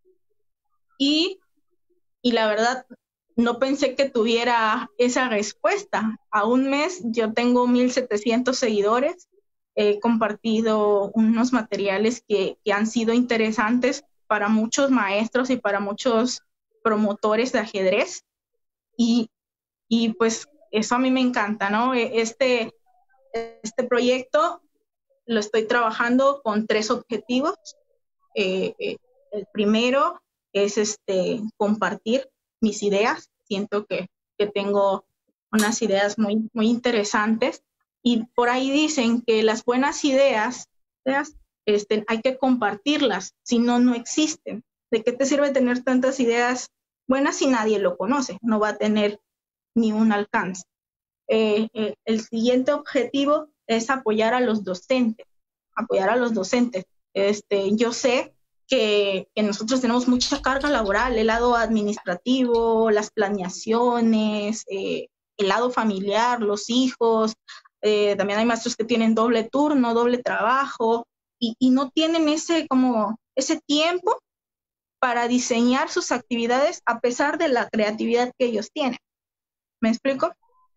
y, y la verdad, no pensé que tuviera esa respuesta. A un mes yo tengo mil setecientos seguidores, he compartido unos materiales que, que han sido interesantes para muchos maestros y para muchos promotores de ajedrez y, y pues eso a mí me encanta, ¿no? Este, este proyecto lo estoy trabajando con tres objetivos. Eh, eh, el primero es este, compartir mis ideas. Siento que, que tengo unas ideas muy, muy interesantes y por ahí dicen que las buenas ideas, ideas este, hay que compartirlas, si no, no existen. ¿De qué te sirve tener tantas ideas buenas si nadie lo conoce? No va a tener ni un alcance. Eh, eh, el siguiente objetivo es apoyar a los docentes, apoyar a los docentes. Este, yo sé que, que nosotros tenemos mucha carga laboral, el lado administrativo, las planeaciones, eh, el lado familiar, los hijos, eh, también hay maestros que tienen doble turno, doble trabajo y, y no tienen ese, como, ese tiempo para diseñar sus actividades a pesar de la creatividad que ellos tienen. ¿Me explico?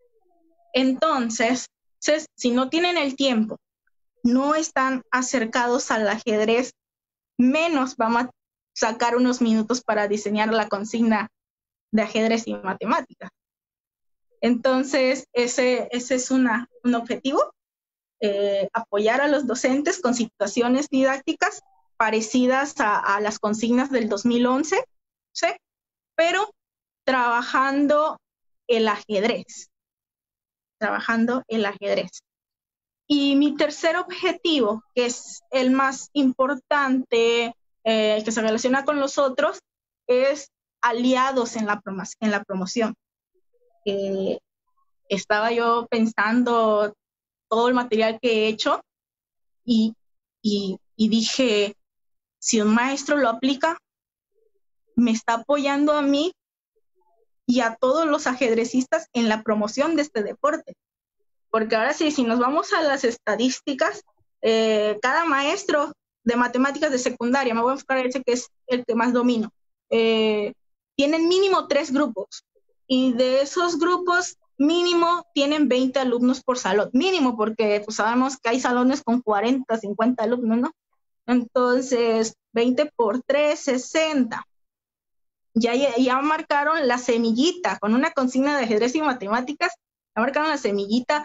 Entonces, si no tienen el tiempo, no están acercados al ajedrez, menos vamos a sacar unos minutos para diseñar la consigna de ajedrez y matemáticas. Entonces, ese, ese es una, un objetivo, eh, apoyar a los docentes con situaciones didácticas parecidas a, a las consignas del dos mil once, ¿sí? Pero trabajando el ajedrez, trabajando el ajedrez. Y mi tercer objetivo, que es el más importante, eh, que se relaciona con los otros, es aliados en la, promo en la promoción. Eh, estaba yo pensando todo el material que he hecho y, y, y dije, si un maestro lo aplica, me está apoyando a mí y a todos los ajedrecistas en la promoción de este deporte. Porque ahora sí, si nos vamos a las estadísticas, eh, cada maestro de matemáticas de secundaria, me voy a enfocar en ese que es el que más domino, eh, tienen mínimo tres grupos. Y de esos grupos, mínimo tienen veinte alumnos por salón. Mínimo, porque pues, sabemos que hay salones con cuarenta, cincuenta alumnos, ¿no? Entonces, veinte por tres, sesenta. Ya, ya marcaron la semillita, con una consigna de ajedrez y matemáticas, ya marcaron la semillita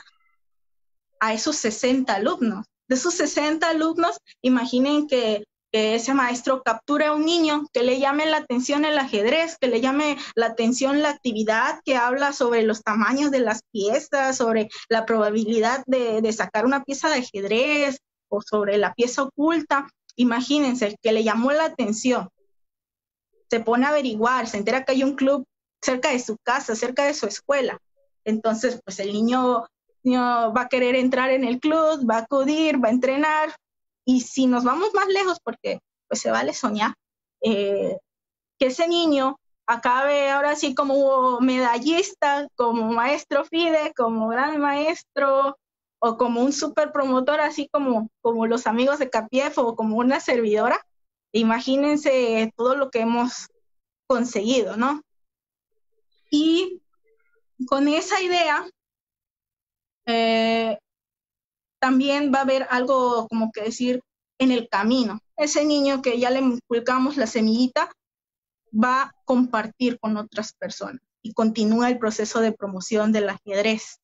a esos sesenta alumnos. De esos sesenta alumnos, imaginen que, que ese maestro captura a un niño, que le llame la atención el ajedrez, que le llame la atención la actividad que habla sobre los tamaños de las piezas, sobre la probabilidad de, de sacar una pieza de ajedrez, o sobre la pieza oculta. Imagínense, que le llamó la atención. Se pone a averiguar, se entera que hay un club cerca de su casa, cerca de su escuela. Entonces, pues el niño, niño va a querer entrar en el club, va a acudir, va a entrenar. Y si nos vamos más lejos, porque pues se vale soñar, eh, que ese niño acabe ahora sí como medallista, como maestro FIDE, como gran maestro, o como un super promotor, así como, como los amigos de CAPIEF o como una servidora. Imagínense todo lo que hemos conseguido, ¿no? Y con esa idea, eh, también va a haber algo como que decir en el camino. Ese niño que ya le inculcamos la semillita va a compartir con otras personas y continúa el proceso de promoción del ajedrez.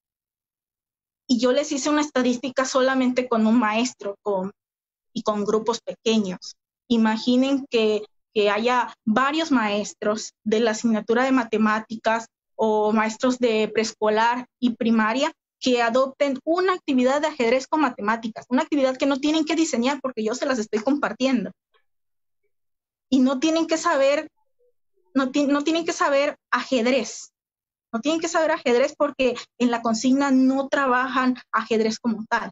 Y yo les hice una estadística solamente con un maestro con, y con grupos pequeños. Imaginen que, que haya varios maestros de la asignatura de matemáticas o maestros de preescolar y primaria que adopten una actividad de ajedrez con matemáticas, una actividad que no tienen que diseñar porque yo se las estoy compartiendo. Y no tienen que saber, no, no tienen que saber ajedrez. No tienen que saber ajedrez porque en la consigna no trabajan ajedrez como tal.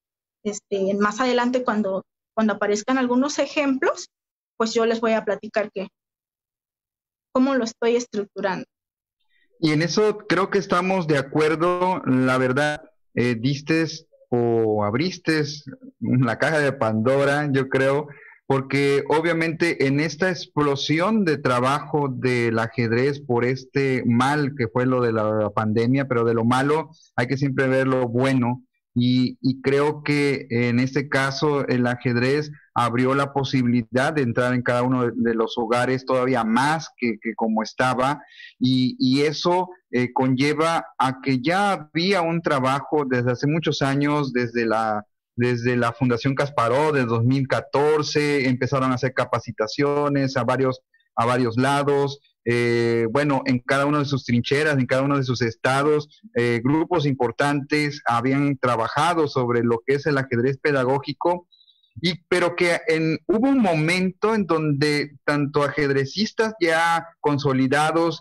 Este, más adelante cuando Cuando aparezcan algunos ejemplos, pues yo les voy a platicar que, cómo lo estoy estructurando. Y en eso creo que estamos de acuerdo. La verdad, eh, distes o abristes la caja de Pandora, yo creo, porque obviamente en esta explosión de trabajo del ajedrez por este mal que fue lo de la pandemia, pero de lo malo hay que siempre ver lo bueno. Y, y creo que en este caso el ajedrez abrió la posibilidad de entrar en cada uno de, de los hogares todavía más que, que como estaba, y, y eso eh, conlleva a que ya había un trabajo desde hace muchos años, desde la, desde la Fundación Kasparov de dos mil catorce, empezaron a hacer capacitaciones a varios, a varios lados. Eh, bueno, en cada una de sus trincheras, en cada uno de sus estados, eh, grupos importantes habían trabajado sobre lo que es el ajedrez pedagógico, y, pero que en, hubo un momento en donde tanto ajedrecistas ya consolidados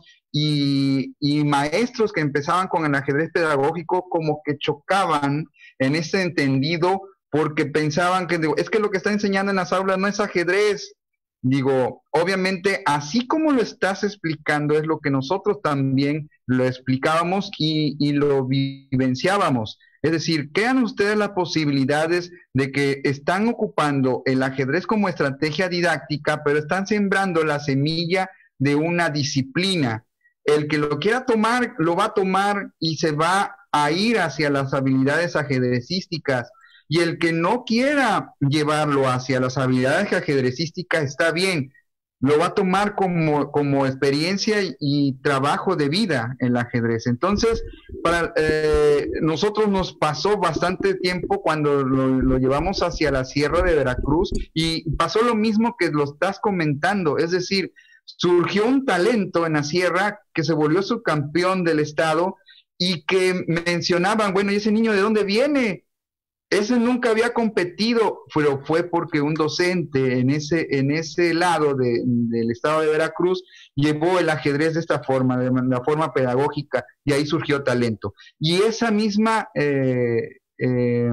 y, y maestros que empezaban con el ajedrez pedagógico como que chocaban en ese entendido porque pensaban que digo, es que lo que está enseñando en las aulas no es ajedrez. Digo, obviamente, así como lo estás explicando, es lo que nosotros también lo explicábamos y, y lo vivenciábamos. Es decir, crean ustedes las posibilidades de que están ocupando el ajedrez como estrategia didáctica, pero están sembrando la semilla de una disciplina. El que lo quiera tomar, lo va a tomar y se va a ir hacia las habilidades ajedrecísticas. Y el que no quiera llevarlo hacia las habilidades ajedrecísticas está bien. lo va a tomar como, como experiencia y, y trabajo de vida en el ajedrez. Entonces, para eh, nosotros nos pasó bastante tiempo cuando lo, lo llevamos hacia la Sierra de Veracruz y pasó lo mismo que lo estás comentando, es decir, surgió un talento en la Sierra que se volvió subcampeón del estado y que mencionaban, bueno, ¿y ese niño de dónde viene? Ese nunca había competido, pero fue porque un docente en ese, en ese lado de, del estado de Veracruz llevó el ajedrez de esta forma, de la forma pedagógica, y ahí surgió talento. Y esa misma eh, eh,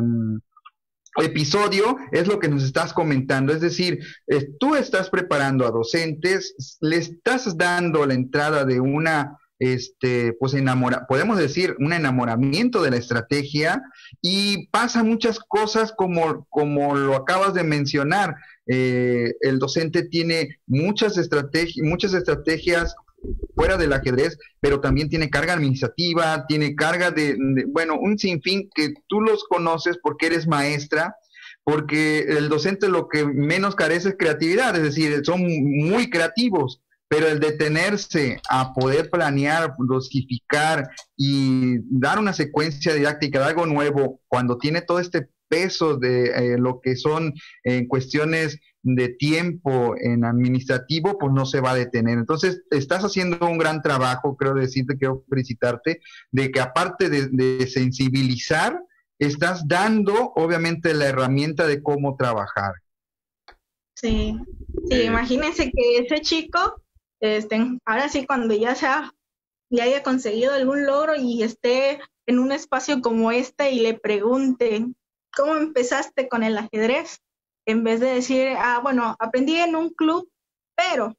episodio es lo que nos estás comentando, es decir, eh, tú estás preparando a docentes, le estás dando la entrada de una, este, pues enamora, podemos decir, un enamoramiento de la estrategia, y pasan muchas cosas como, como lo acabas de mencionar. Eh, el docente tiene muchas estrategias, muchas estrategias fuera del ajedrez, pero también tiene carga administrativa, tiene carga de, de, bueno, un sinfín que tú los conoces porque eres maestra, porque el docente lo que menos carece es creatividad, es decir, son muy creativos, pero el detenerse a poder planear, dosificar y dar una secuencia didáctica de algo nuevo, cuando tiene todo este peso de eh, lo que son en eh, cuestiones de tiempo en administrativo, pues no se va a detener. Entonces, estás haciendo un gran trabajo, creo decirte, quiero felicitarte, de que aparte de, de sensibilizar, estás dando, obviamente, la herramienta de cómo trabajar. Sí, sí, imagínense que ese chico, este, ahora sí, cuando ya sea, ya haya conseguido algún logro y esté en un espacio como este y le pregunten, ¿cómo empezaste con el ajedrez? En vez de decir, ah, bueno, aprendí en un club, pero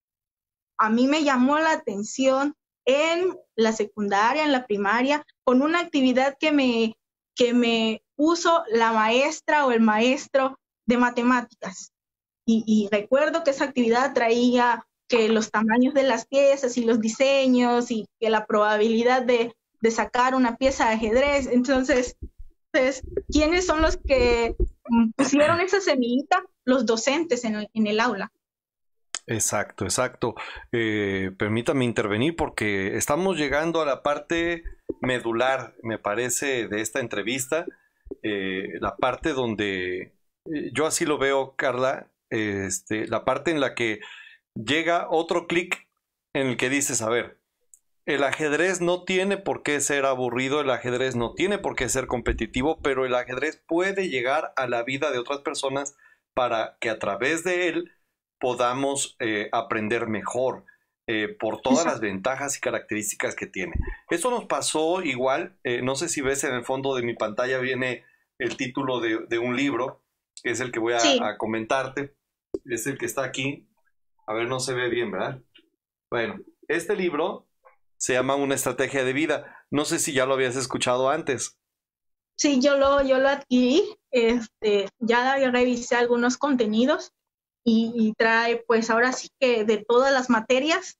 a mí me llamó la atención en la secundaria, en la primaria, con una actividad que me, que me puso la maestra o el maestro de matemáticas. Y, y recuerdo que esa actividad traía que los tamaños de las piezas y los diseños y que la probabilidad de, de sacar una pieza de ajedrez. Entonces, Entonces, ¿quiénes son los que pusieron esa semillita? Los docentes en el, en el aula. Exacto, exacto. Eh, permítame intervenir porque estamos llegando a la parte medular, me parece, de esta entrevista. Eh, la parte donde, eh, yo así lo veo, Carla, este, la parte en la que llega otro clic en el que dices, a ver, el ajedrez no tiene por qué ser aburrido, el ajedrez no tiene por qué ser competitivo, pero el ajedrez puede llegar a la vida de otras personas para que a través de él podamos eh, aprender mejor eh, por todas Exacto. las ventajas y características que tiene. Eso nos pasó igual, eh, no sé si ves en el fondo de mi pantalla viene el título de, de un libro, que es el que voy a, sí. a comentarte, es el que está aquí. A ver, no se ve bien, ¿verdad? Bueno, este libro se llama Una estrategia de vida. No sé si ya lo habías escuchado antes. Sí, yo lo, yo lo adquirí, este, ya revisé algunos contenidos y, y trae pues ahora sí que de todas las materias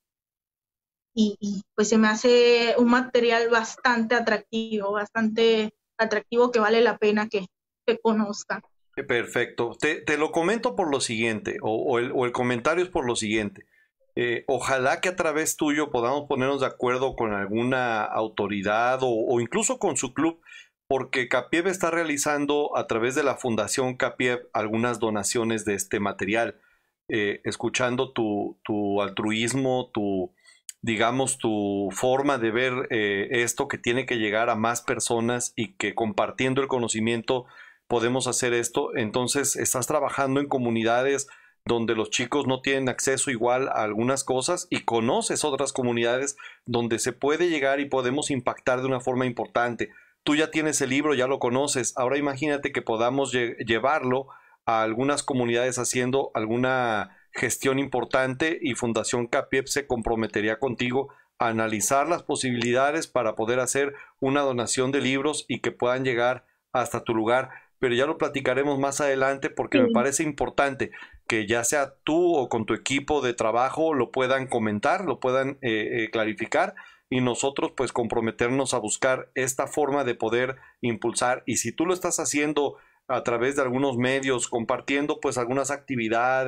y, y pues se me hace un material bastante atractivo, bastante atractivo que vale la pena que, que conozcan. Perfecto. Te, te lo comento por lo siguiente, o, o, el, o el comentario es por lo siguiente. Eh, ojalá que a través tuyo podamos ponernos de acuerdo con alguna autoridad o, o incluso con su club, porque CAPIEB está realizando a través de la Fundación CAPIEB algunas donaciones de este material. Eh, escuchando tu, tu altruismo, tu, digamos, tu forma de ver eh, esto que tiene que llegar a más personas y que compartiendo el conocimiento podemos hacer esto. Entonces estás trabajando en comunidades donde los chicos no tienen acceso igual a algunas cosas y conoces otras comunidades donde se puede llegar y podemos impactar de una forma importante. Tú ya tienes el libro, ya lo conoces. Ahora imagínate que podamos lle- llevarlo a algunas comunidades haciendo alguna gestión importante y Fundación CAPIEB se comprometería contigo a analizar las posibilidades para poder hacer una donación de libros y que puedan llegar hasta tu lugar. Pero ya lo platicaremos más adelante porque sí. me parece importante que ya sea tú o con tu equipo de trabajo lo puedan comentar, lo puedan eh, eh, clarificar y nosotros pues comprometernos a buscar esta forma de poder impulsar. Y si tú lo estás haciendo a través de algunos medios, compartiendo pues algunas actividades,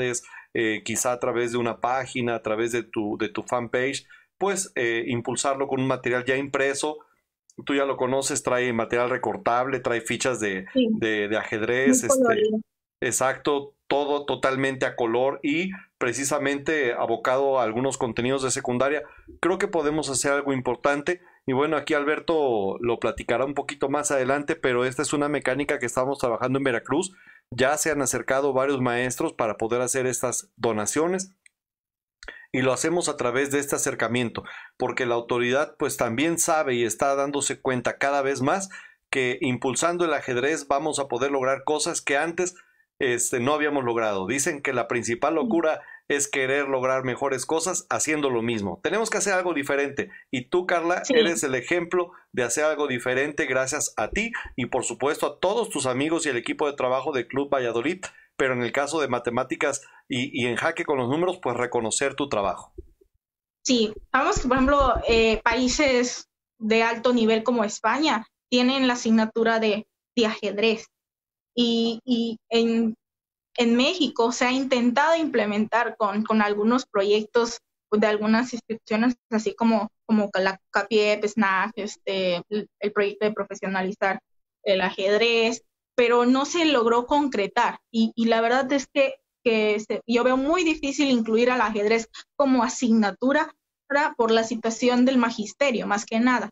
eh, quizá a través de una página, a través de tu, de tu fanpage, pues eh, impulsarlo con un material ya impreso. Tú ya lo conoces, trae material recortable, trae fichas de, Sí, de, de muy ajedrez, este, colorido. exacto, todo totalmente a color y precisamente abocado a algunos contenidos de secundaria. Creo que podemos hacer algo importante y bueno, aquí Alberto lo platicará un poquito más adelante, pero esta es una mecánica que estamos trabajando en Veracruz. Ya se han acercado varios maestros para poder hacer estas donaciones y lo hacemos a través de este acercamiento, porque la autoridad pues también sabe y está dándose cuenta cada vez más que impulsando el ajedrez vamos a poder lograr cosas que antes este, no habíamos logrado. Dicen que la principal locura es querer lograr mejores cosas haciendo lo mismo. Tenemos que hacer algo diferente y tú, Carla, Sí, eres el ejemplo de hacer algo diferente gracias a ti y por supuesto a todos tus amigos y el equipo de trabajo de Club Valladolid, pero en el caso de matemáticas y, y en Jaque con los números, pues reconocer tu trabajo. sí. Sabemos que, por ejemplo, eh, países de alto nivel como España tienen la asignatura de, de ajedrez y, y en, en México se ha intentado implementar con, con algunos proyectos de algunas instituciones, así como, como la CAPIEP, SNAC, este, el, el proyecto de profesionalizar el ajedrez, pero no se logró concretar. Y, y la verdad es que, que se, yo veo muy difícil incluir al ajedrez como asignatura por la situación del magisterio, más que nada.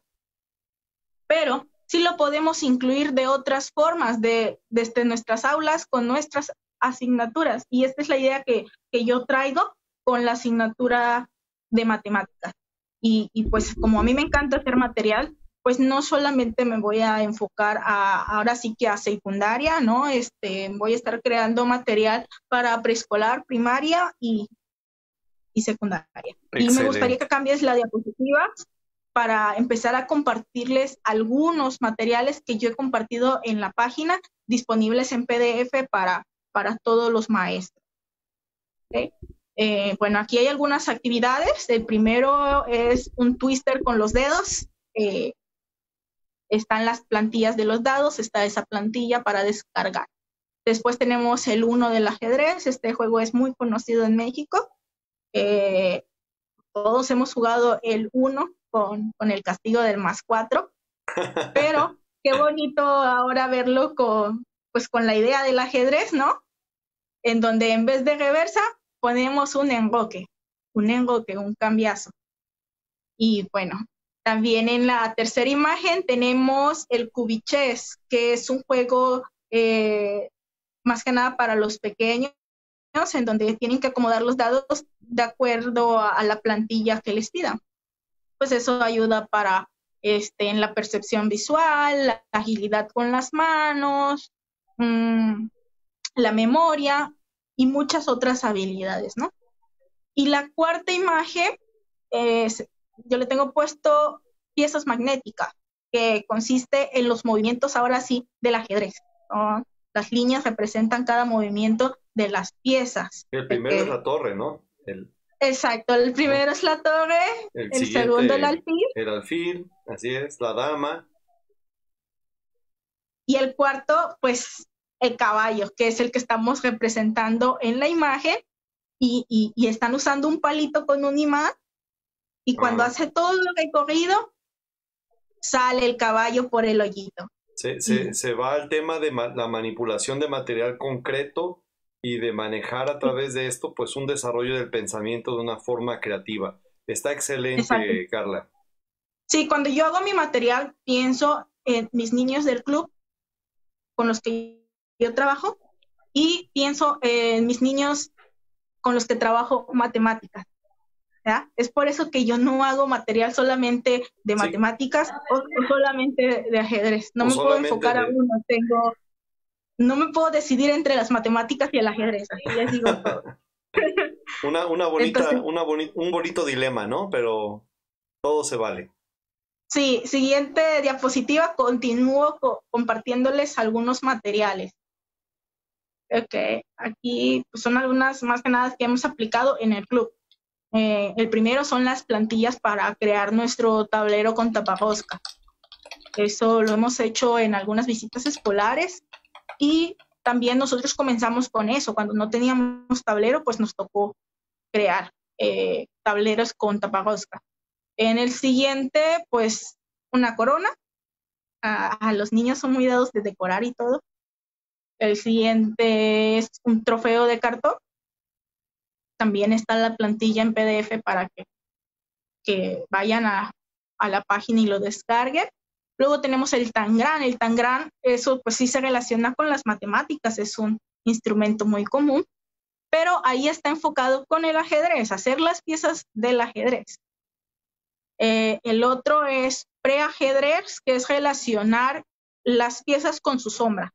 Pero sí lo podemos incluir de otras formas, de, desde nuestras aulas, con nuestras asignaturas. Y esta es la idea que, que yo traigo con la asignatura de matemáticas. Y, y pues como a mí me encanta hacer material, pues no solamente me voy a enfocar a, ahora sí que a secundaria, ¿no? Este, voy a estar creando material para preescolar, primaria y, y secundaria. Excelente. Y me gustaría que cambies la diapositiva para empezar a compartirles algunos materiales que yo he compartido en la página, disponibles en P D F para, para todos los maestros. ¿Okay? Eh, bueno, aquí hay algunas actividades. El primero es un twister con los dedos. Eh, están las plantillas de los dados, está esa plantilla para descargar. Después tenemos el uno del ajedrez. Este juego es muy conocido en México. Eh, todos hemos jugado el uno con, con el castigo del más cuatro, pero qué bonito ahora verlo con, pues, con la idea del ajedrez, ¿no? En donde en vez de reversa ponemos un enroque, un enroque, un cambiazo. Y bueno, también en la tercera imagen tenemos el Cubichess, que es un juego eh, más que nada para los pequeños, en donde tienen que acomodar los dados de acuerdo a, a la plantilla que les pidan. Pues eso ayuda para este, en la percepción visual, la agilidad con las manos, mmm, la memoria y muchas otras habilidades, ¿no? Y la cuarta imagen es, yo le tengo puesto piezas magnéticas, que consiste en los movimientos ahora sí del ajedrez, ¿no? Las líneas representan cada movimiento de las piezas. El primero es la torre, ¿no? El, exacto, el primero ¿no? es la torre, el, el segundo el alfil. El alfil, así es, la dama. Y el cuarto, pues, el caballo, que es el que estamos representando en la imagen, y, y, y están usando un palito con un imán, y cuando ah. hace todo el recorrido, sale el caballo por el hoyito. Se, se, se va al tema de ma la manipulación de material concreto y de manejar a través de esto pues un desarrollo del pensamiento de una forma creativa. Está excelente, exacto. Carla. Sí, cuando yo hago mi material pienso en mis niños del club con los que yo trabajo y pienso en mis niños con los que trabajo matemáticas. ¿Ya? Es por eso que yo no hago material solamente de sí. matemáticas o, o solamente de ajedrez. No o me puedo enfocar de... a uno. Tengo, no me puedo decidir entre las matemáticas y el ajedrez. Así les digo todo. una, una bonita, Entonces, una boni un bonito dilema, ¿no? Pero todo se vale. Sí, siguiente diapositiva. Continúo co compartiéndoles algunos materiales. Ok, aquí pues, son algunas más que nada que hemos aplicado en el club. Eh, el primero son las plantillas para crear nuestro tablero con taparrosca. Eso lo hemos hecho en algunas visitas escolares y también nosotros comenzamos con eso. Cuando no teníamos tablero, pues nos tocó crear eh, tableros con taparrosca. En el siguiente, pues una corona. A, a los niños son muy dados de decorar y todo. El siguiente es un trofeo de cartón. También está la plantilla en P D F para que, que vayan a, a la página y lo descarguen. Luego tenemos el Tangram. El Tangram, eso pues sí se relaciona con las matemáticas, es un instrumento muy común, pero ahí está enfocado con el ajedrez, hacer las piezas del ajedrez. Eh, el otro es preajedrez, que es relacionar las piezas con su sombra.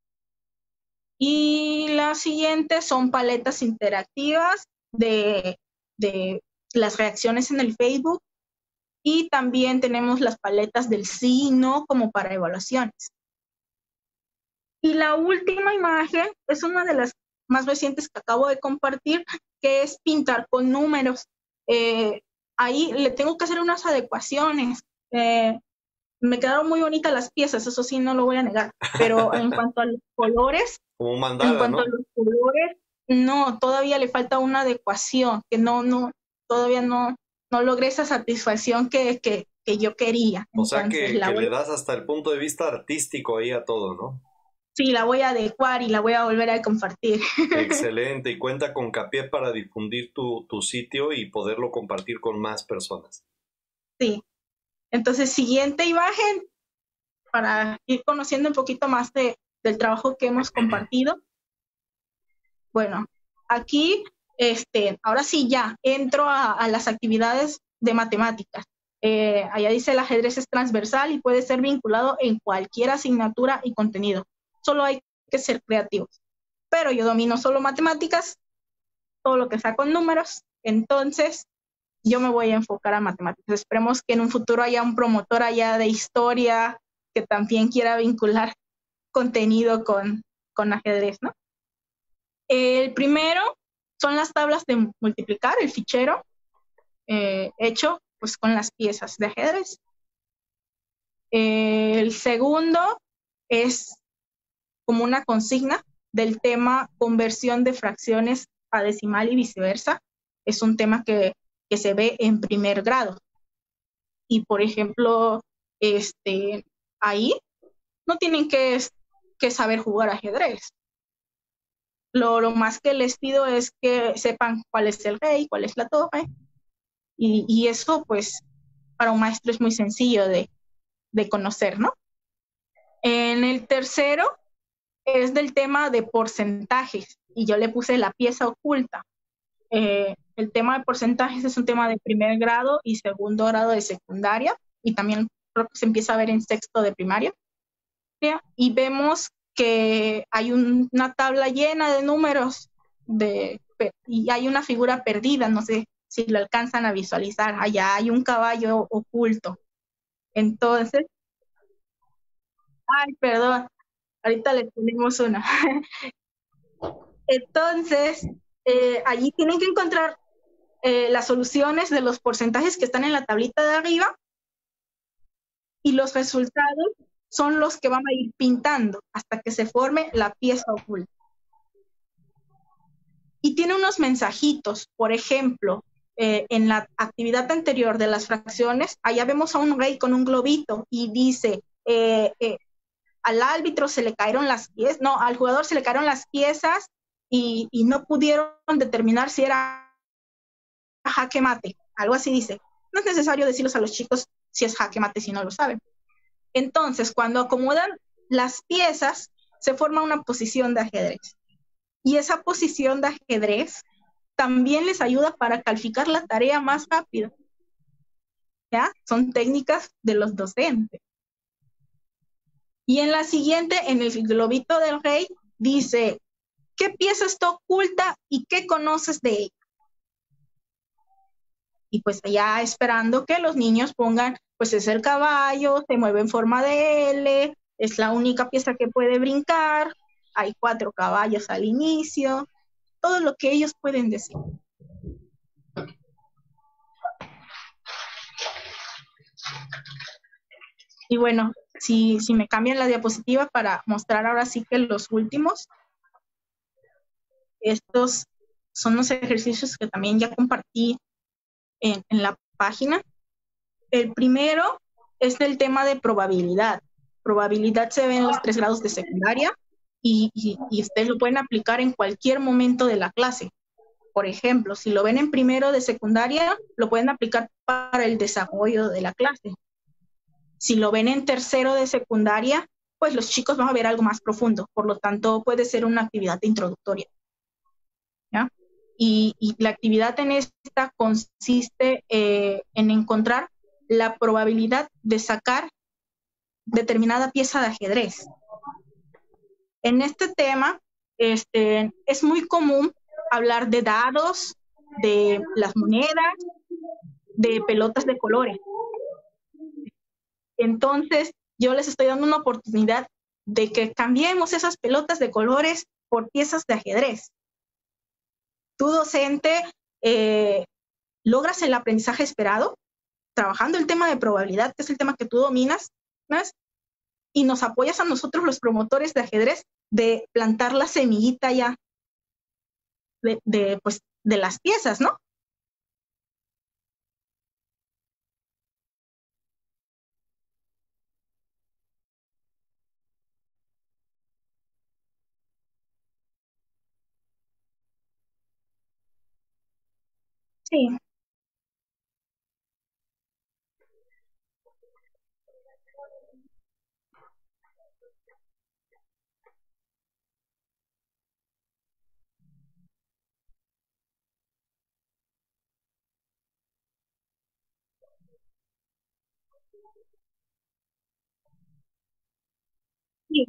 Y la siguiente son paletas interactivas de, de las reacciones en el Facebook. Y también tenemos las paletas del sí y no como para evaluaciones. Y la última imagen es una de las más recientes que acabo de compartir, que es pintar con números. Eh, ahí le tengo que hacer unas adecuaciones. Eh, me quedaron muy bonitas las piezas, eso sí, no lo voy a negar. Pero en cuanto a los colores, como mandala, en cuanto ¿no? a los colores, no, todavía le falta una adecuación, que no, no, todavía no, no logré esa satisfacción que, que, que yo quería. O sea, Entonces, que, la que voy, le das hasta el punto de vista artístico ahí a todo, ¿no? sí, la voy a adecuar y la voy a volver a compartir. Excelente, y cuenta con Capiep para difundir tu, tu sitio y poderlo compartir con más personas. Sí. Entonces, siguiente imagen, para ir conociendo un poquito más de, del trabajo que hemos compartido. Bueno, aquí, este, ahora sí ya entro a, a las actividades de matemáticas. Eh, allá dice el ajedrez es transversal y puede ser vinculado en cualquier asignatura y contenido. Solo hay que ser creativos. Pero yo domino solo matemáticas, todo lo que sea con números, entonces yo me voy a enfocar a matemáticas. Esperemos que en un futuro haya un promotor allá de historia que también quiera vincular contenido con, con ajedrez, ¿no? El primero son las tablas de multiplicar, el fichero eh, hecho pues con las piezas de ajedrez. Eh, el segundo es como una consigna del tema conversión de fracciones a decimal y viceversa. Es un tema que, que se ve en primer grado. Y por ejemplo, este, ahí no tienen que, que saber jugar ajedrez. Lo, lo más que les pido es que sepan cuál es el rey, cuál es la torre. Y, y eso, pues, para un maestro es muy sencillo de, de conocer, ¿no? En el tercero es del tema de porcentajes. Y yo le puse la pieza oculta. Eh, el tema de porcentajes es un tema de primer grado y segundo grado de secundaria. Y también creo que se empieza a ver en sexto de primaria. Y vemos que hay un, una tabla llena de números de, y hay una figura perdida, no sé si lo alcanzan a visualizar, allá hay un caballo oculto. Entonces, ay, perdón, ahorita les ponemos una. Entonces, eh, allí tienen que encontrar eh, las soluciones de los porcentajes que están en la tablita de arriba y los resultados son los que van a ir pintando hasta que se forme la pieza oculta. Y tiene unos mensajitos, por ejemplo, eh, en la actividad anterior de las fracciones, allá vemos a un rey con un globito y dice, eh, eh, al árbitro se le cayeron las piezas, no, al jugador se le cayeron las piezas y, y no pudieron determinar si era jaque mate, algo así dice. No es necesario decirles a los chicos si es jaque mate si no lo saben. Entonces, cuando acomodan las piezas, se forma una posición de ajedrez. Y esa posición de ajedrez también les ayuda para calificar la tarea más rápido. ¿Ya? Son técnicas de los docentes. Y en la siguiente, en el globito del rey, dice, ¿qué pieza está oculta y qué conoces de ella? Y pues ya esperando que los niños pongan, pues es el caballo, se mueve en forma de L, es la única pieza que puede brincar, hay cuatro caballos al inicio, todo lo que ellos pueden decir. Y bueno, si, si me cambian la diapositiva para mostrar ahora sí que los últimos, Estos son los ejercicios que también ya compartí en, en la página. El primero es el tema de probabilidad. Probabilidad se ve en los tres grados de secundaria y, y, y ustedes lo pueden aplicar en cualquier momento de la clase. Por ejemplo, si lo ven en primero de secundaria, lo pueden aplicar para el desarrollo de la clase. Si lo ven en tercero de secundaria, pues los chicos van a ver algo más profundo. Por lo tanto, puede ser una actividad introductoria. ¿Ya? Y, y la actividad en esta consiste eh, en encontrar la probabilidad de sacar determinada pieza de ajedrez. En este tema, este, es muy común hablar de dados, de las monedas, de pelotas de colores. Entonces, yo les estoy dando una oportunidad de que cambiemos esas pelotas de colores por piezas de ajedrez. Tú, docente, eh, logras el aprendizaje esperado, trabajando el tema de probabilidad, que es el tema que tú dominas, ¿no? Y nos apoyas a nosotros, los promotores de ajedrez, de plantar la semillita ya de, de, pues, de las piezas, ¿no? Sí. Sí.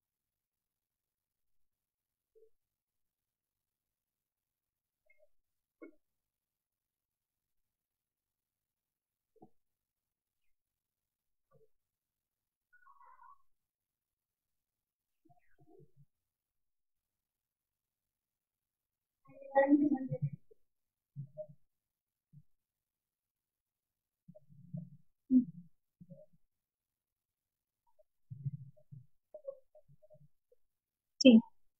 Sí.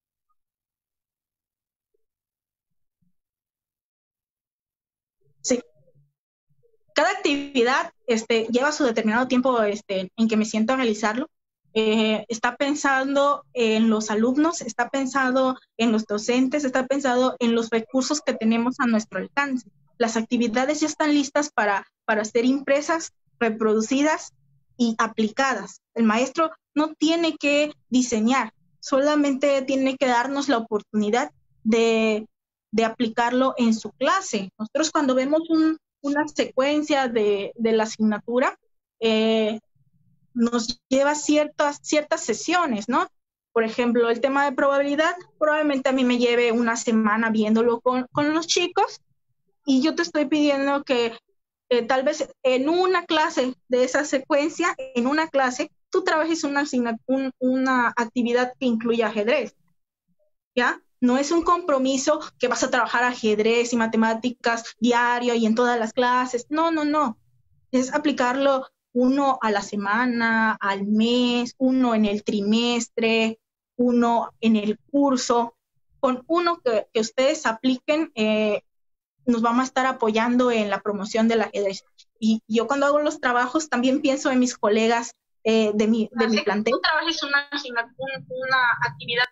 Sí. Cada actividad este, lleva su determinado tiempo este, en que me siento a realizarlo. Eh, está pensando en los alumnos, está pensado en los docentes, está pensado en los recursos que tenemos a nuestro alcance. Las actividades ya están listas para, para ser impresas, reproducidas y aplicadas. El maestro no tiene que diseñar, solamente tiene que darnos la oportunidad de, de aplicarlo en su clase. Nosotros cuando vemos un, una secuencia de, de la asignatura, eh, nos lleva ciertas, ciertas sesiones, ¿no? Por ejemplo, el tema de probabilidad, probablemente a mí me lleve una semana viéndolo con, con los chicos y yo te estoy pidiendo que eh, tal vez en una clase de esa secuencia, en una clase, tú trabajes una, un, una actividad que incluya ajedrez, ¿ya? No es un compromiso que vas a trabajar ajedrez y matemáticas diario y en todas las clases. No, no, no. Es aplicarlo uno a la semana, al mes, uno en el trimestre, uno en el curso. Con uno que, que ustedes apliquen, eh, nos vamos a estar apoyando en la promoción del ajedrez. Y yo cuando hago los trabajos también pienso en mis colegas eh, de mi, de mi plantel. Tú trabajes una, una actividad.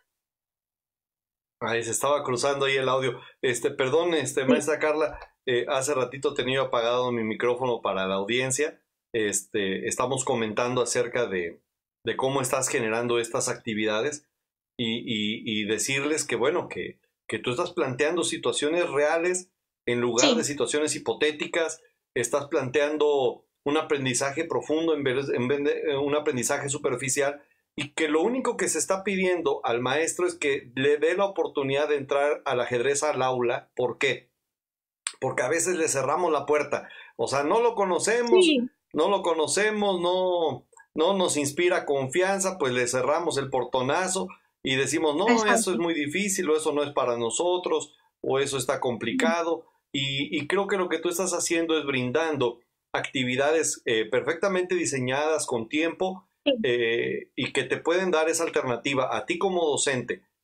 Ahí se estaba cruzando ahí el audio. Este, perdón, este, maestra Carla, eh, hace ratito tenía apagado mi micrófono para la audiencia. Este, estamos comentando acerca de, de cómo estás generando estas actividades y, y, y decirles que, bueno, que, que tú estás planteando situaciones reales en lugar sí. de situaciones hipotéticas. Estás planteando un aprendizaje profundo en vez, en vez de un aprendizaje superficial. Y que lo único que se está pidiendo al maestro es que le dé la oportunidad de entrar al ajedrez al aula. ¿Por qué? Porque a veces le cerramos la puerta. O sea, no lo conocemos, sí. no lo conocemos, no, no nos inspira confianza, pues le cerramos el portonazo y decimos, no, Exacto. eso es muy difícil, o eso no es para nosotros, o eso está complicado. Y, y creo que lo que tú estás haciendo es brindando actividades eh, perfectamente diseñadas con tiempo, Eh, y que te pueden dar esa alternativa a ti como docente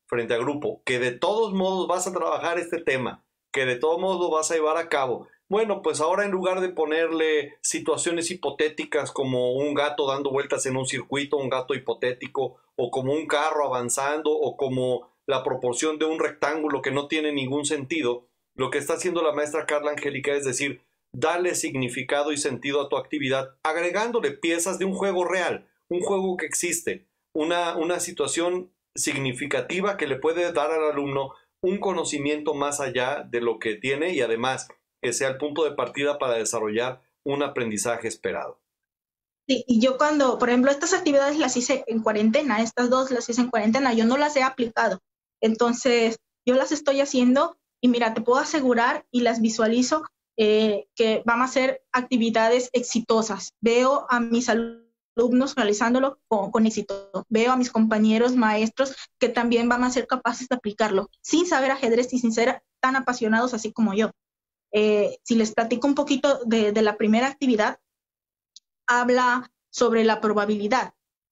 frente a grupo, que de todos modos vas a trabajar este tema, que de todos modos lo vas a llevar a cabo. Bueno, pues ahora en lugar de ponerle situaciones hipotéticas como un gato dando vueltas en un circuito, un gato hipotético, o como un carro avanzando, o como la proporción de un rectángulo que no tiene ningún sentido, lo que está haciendo la maestra Carla Angélica es decir, dale significado y sentido a tu actividad, agregándole piezas de un juego real, un juego que existe, una, una situación significativa que le puede dar al alumno un conocimiento más allá de lo que tiene y además que sea el punto de partida para desarrollar un aprendizaje esperado. Sí, y yo cuando, por ejemplo, estas actividades las hice en cuarentena, estas dos las hice en cuarentena, yo no las he aplicado. Entonces, yo las estoy haciendo y mira, te puedo asegurar y las visualizo eh, que van a ser actividades exitosas. Veo a mis alumnos realizándolo con, con éxito. Veo a mis compañeros maestros que también van a ser capaces de aplicarlo sin saber ajedrez y sin ser tan apasionados así como yo. Eh, si les platico un poquito de, de la primera actividad, habla sobre la probabilidad.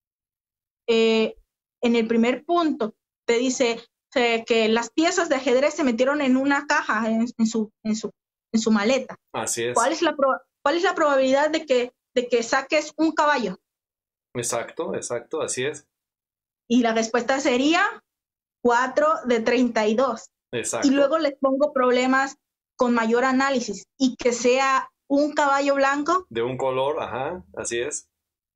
Eh, en el primer punto te dice eh, que las piezas de ajedrez se metieron en una caja en, en, su, en, su, en su maleta. Así es. ¿Cuál es la, pro, cuál es la probabilidad de que, de que saques un caballo? Exacto, exacto, así es. Y la respuesta sería cuatro de treinta y dos. Exacto. Y luego les pongo problemas con mayor análisis y que sea un caballo blanco. De un color, ajá, así es.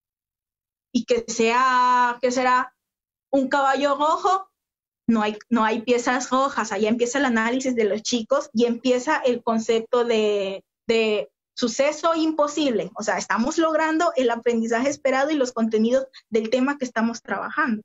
Y que sea, ¿qué será? Un caballo rojo. No hay, no hay piezas rojas. Ahí empieza el análisis de los chicos y empieza el concepto de, de suceso imposible. O sea, estamos logrando el aprendizaje esperado y los contenidos del tema que estamos trabajando.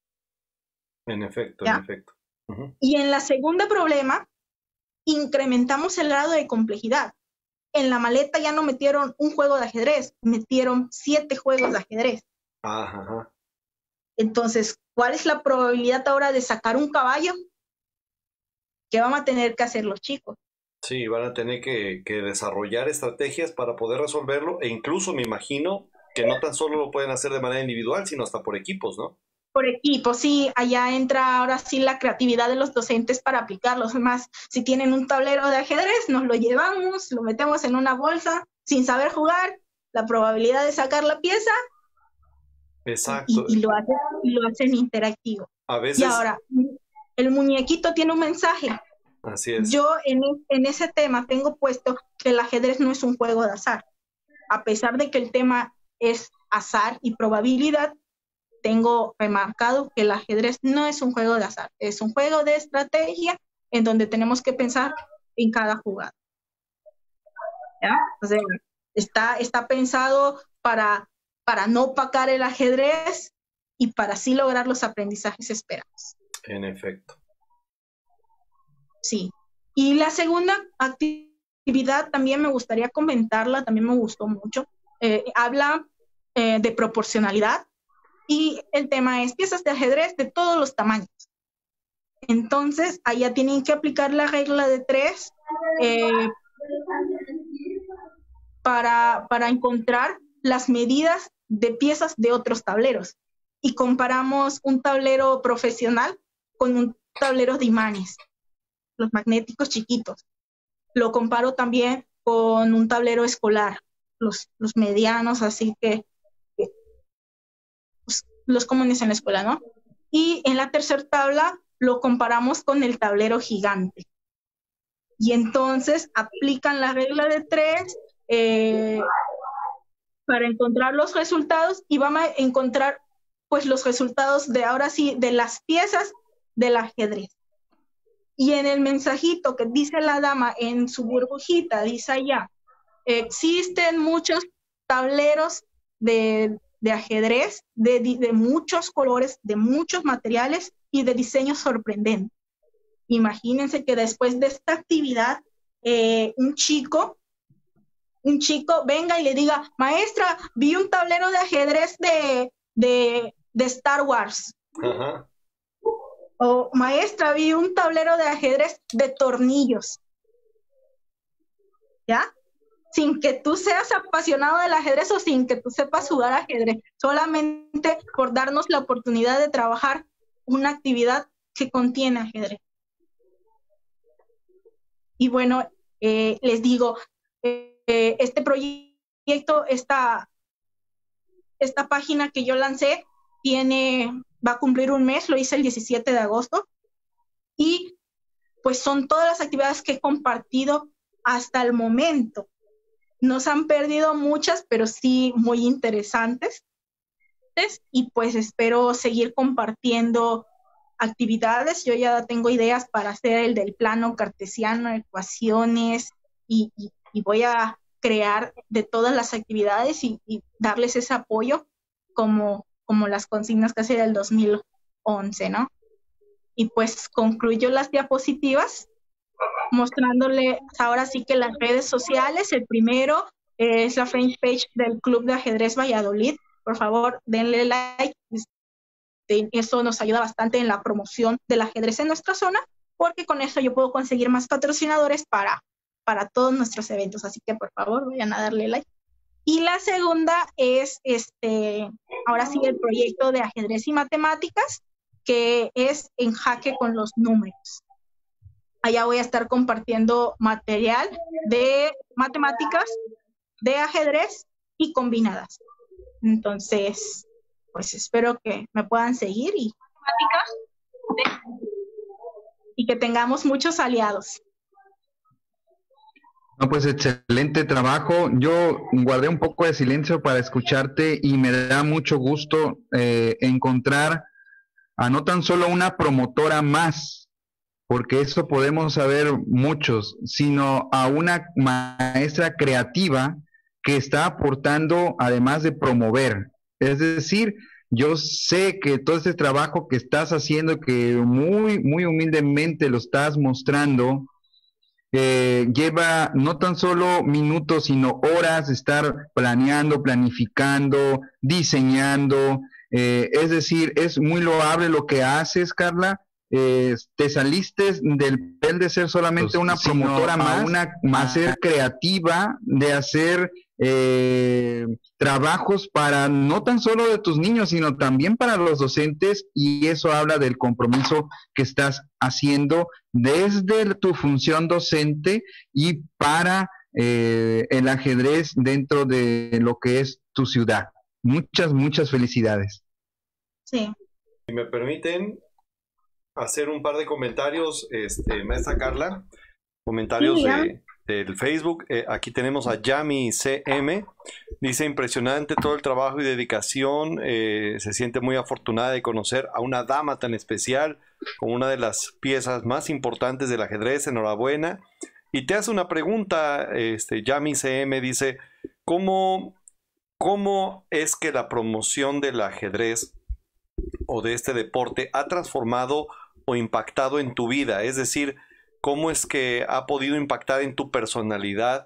En efecto, ¿Ya? en efecto. Uh-huh. Y en la segunda problema, incrementamos el grado de complejidad. En la maleta ya no metieron un juego de ajedrez, metieron siete juegos de ajedrez. Ajá, ajá. Entonces, ¿cuál es la probabilidad ahora de sacar un caballo? ¿Qué van a tener que hacer los chicos? Sí, van a tener que, que desarrollar estrategias para poder resolverlo e incluso me imagino que no tan solo lo pueden hacer de manera individual, sino hasta por equipos, ¿no? Por equipo, sí, allá entra ahora sí la creatividad de los docentes para aplicarlos. Además, si tienen un tablero de ajedrez, nos lo llevamos, lo metemos en una bolsa, sin saber jugar, la probabilidad de sacar la pieza. Exacto. Y, y, lo, hacen, y lo hacen interactivo. A veces... Y ahora, el muñequito tiene un mensaje. Así es. Yo en, en ese tema tengo puesto que el ajedrez no es un juego de azar. A pesar de que el tema es azar y probabilidad, tengo remarcado que el ajedrez no es un juego de azar, es un juego de estrategia en donde tenemos que pensar en cada jugada. ¿Ya? O sea, está, está pensado para, para no opacar el ajedrez y para así lograr los aprendizajes esperados. En efecto. Sí. Y la segunda actividad también me gustaría comentarla, también me gustó mucho. Eh, habla eh, de proporcionalidad. Y el tema es piezas de ajedrez de todos los tamaños. Entonces, allá tienen que aplicar la regla de tres eh, para, para encontrar las medidas de piezas de otros tableros. Y comparamos un tablero profesional con un tablero de imanes, los magnéticos chiquitos. Lo comparo también con un tablero escolar, los, los medianos, así que los comunes en la escuela, ¿no? Y en la tercera tabla lo comparamos con el tablero gigante. Y entonces aplican la regla de tres eh, para encontrar los resultados y van a encontrar pues los resultados de ahora sí, de las piezas del ajedrez. Y en el mensajito que dice la dama en su burbujita, dice allá, existen muchos tableros de de ajedrez, de, de muchos colores, de muchos materiales y de diseños sorprendentes. Imagínense que después de esta actividad, eh, un chico, un chico venga y le diga, maestra, vi un tablero de ajedrez de, de, de Star Wars. Ajá. O maestra, vi un tablero de ajedrez de tornillos. ¿Ya? Sin que tú seas apasionado del ajedrez o sin que tú sepas jugar ajedrez, solamente por darnos la oportunidad de trabajar una actividad que contiene ajedrez. Y bueno, eh, les digo, eh, este proyecto, esta, esta página que yo lancé, tiene, va a cumplir un mes, lo hice el diecisiete de agosto, y pues son todas las actividades que he compartido hasta el momento. Nos han perdido muchas, pero sí muy interesantes. Y pues espero seguir compartiendo actividades. Yo ya tengo ideas para hacer el del plano cartesiano, ecuaciones, y, y, y voy a crear de todas las actividades y, y darles ese apoyo como, como las consignas que hace del dos mil once, ¿no? Y pues concluyo las diapositivas mostrándoles ahora sí que las redes sociales. El primero es la fanpage del Club de Ajedrez Valladolid. Por favor, denle like. Eso nos ayuda bastante en la promoción del ajedrez en nuestra zona, porque con eso yo puedo conseguir más patrocinadores para, para todos nuestros eventos. Así que por favor, vayan a darle like. Y la segunda es, este, ahora sí, el proyecto de ajedrez y matemáticas, que es en jaque con los números. Allá voy a estar compartiendo material de matemáticas, de ajedrez y combinadas. Entonces, pues espero que me puedan seguir y, y que tengamos muchos aliados. No, pues excelente trabajo. Yo guardé un poco de silencio para escucharte y me da mucho gusto eh, encontrar a no tan solo una promotora más, porque eso podemos saber muchos, sino a una maestra creativa que está aportando además de promover. Es decir, yo sé que todo este trabajo que estás haciendo, que muy, muy humildemente lo estás mostrando, eh, lleva no tan solo minutos, sino horas de estar planeando, planificando, diseñando. Eh, es decir, es muy loable lo que haces, Carla. Eh, te saliste del papel de ser solamente una promotora más, una más ser creativa, de hacer eh, trabajos para no tan solo de tus niños, sino también para los docentes, y eso habla del compromiso que estás haciendo desde tu función docente y para eh, el ajedrez dentro de lo que es tu ciudad. Muchas, muchas felicidades. Sí. Si me permiten hacer un par de comentarios, este, maestra Carla, comentarios sí, de, del Facebook. Eh, aquí tenemos a Yami C M, dice: impresionante todo el trabajo y dedicación, eh, se siente muy afortunada de conocer a una dama tan especial como una de las piezas más importantes del ajedrez, enhorabuena. Y te hace una pregunta, este, Yami C M dice: ¿cómo, ¿cómo es que la promoción del ajedrez o de este deporte ha transformado o impactado en tu vida? Es decir, ¿cómo es que ha podido impactar en tu personalidad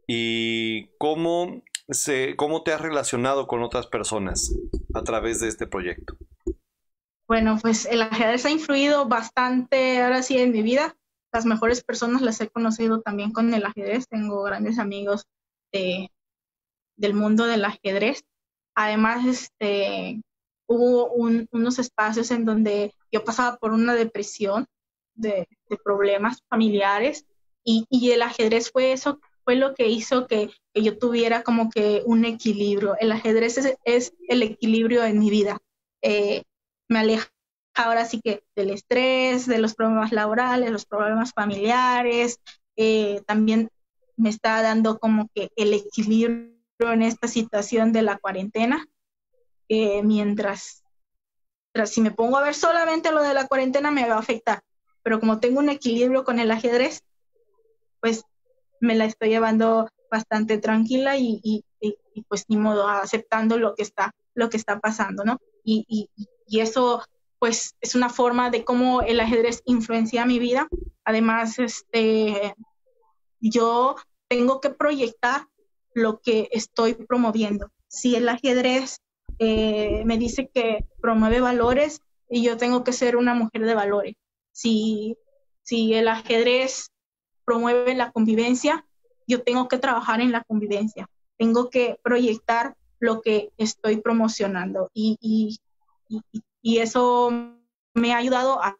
y cómo, se, cómo te has relacionado con otras personas a través de este proyecto? Bueno, pues el ajedrez ha influido bastante ahora sí en mi vida. Las mejores personas las he conocido también con el ajedrez. Tengo grandes amigos de, del mundo del ajedrez. Además, este... hubo un, unos espacios en donde yo pasaba por una depresión de, de problemas familiares y, y el ajedrez fue eso, fue lo que hizo que, que yo tuviera como que un equilibrio. El ajedrez es, es el equilibrio en mi vida. Eh, me aleja ahora sí que del estrés, de los problemas laborales, los problemas familiares. Eh, también me está dando como que el equilibrio en esta situación de la cuarentena. Eh, mientras, mientras si me pongo a ver solamente lo de la cuarentena me va a afectar, pero como tengo un equilibrio con el ajedrez, pues me la estoy llevando bastante tranquila y, y, y, y pues ni modo, aceptando lo que está, lo que está pasando, ¿no? Y, y, y eso pues es una forma de cómo el ajedrez influencia mi vida. Además, este, yo tengo que proyectar lo que estoy promoviendo. Si el ajedrez Eh, me dice que promueve valores y yo tengo que ser una mujer de valores. Si, si el ajedrez promueve la convivencia, yo tengo que trabajar en la convivencia. Tengo que proyectar lo que estoy promocionando y, y, y, y eso me ha ayudado a,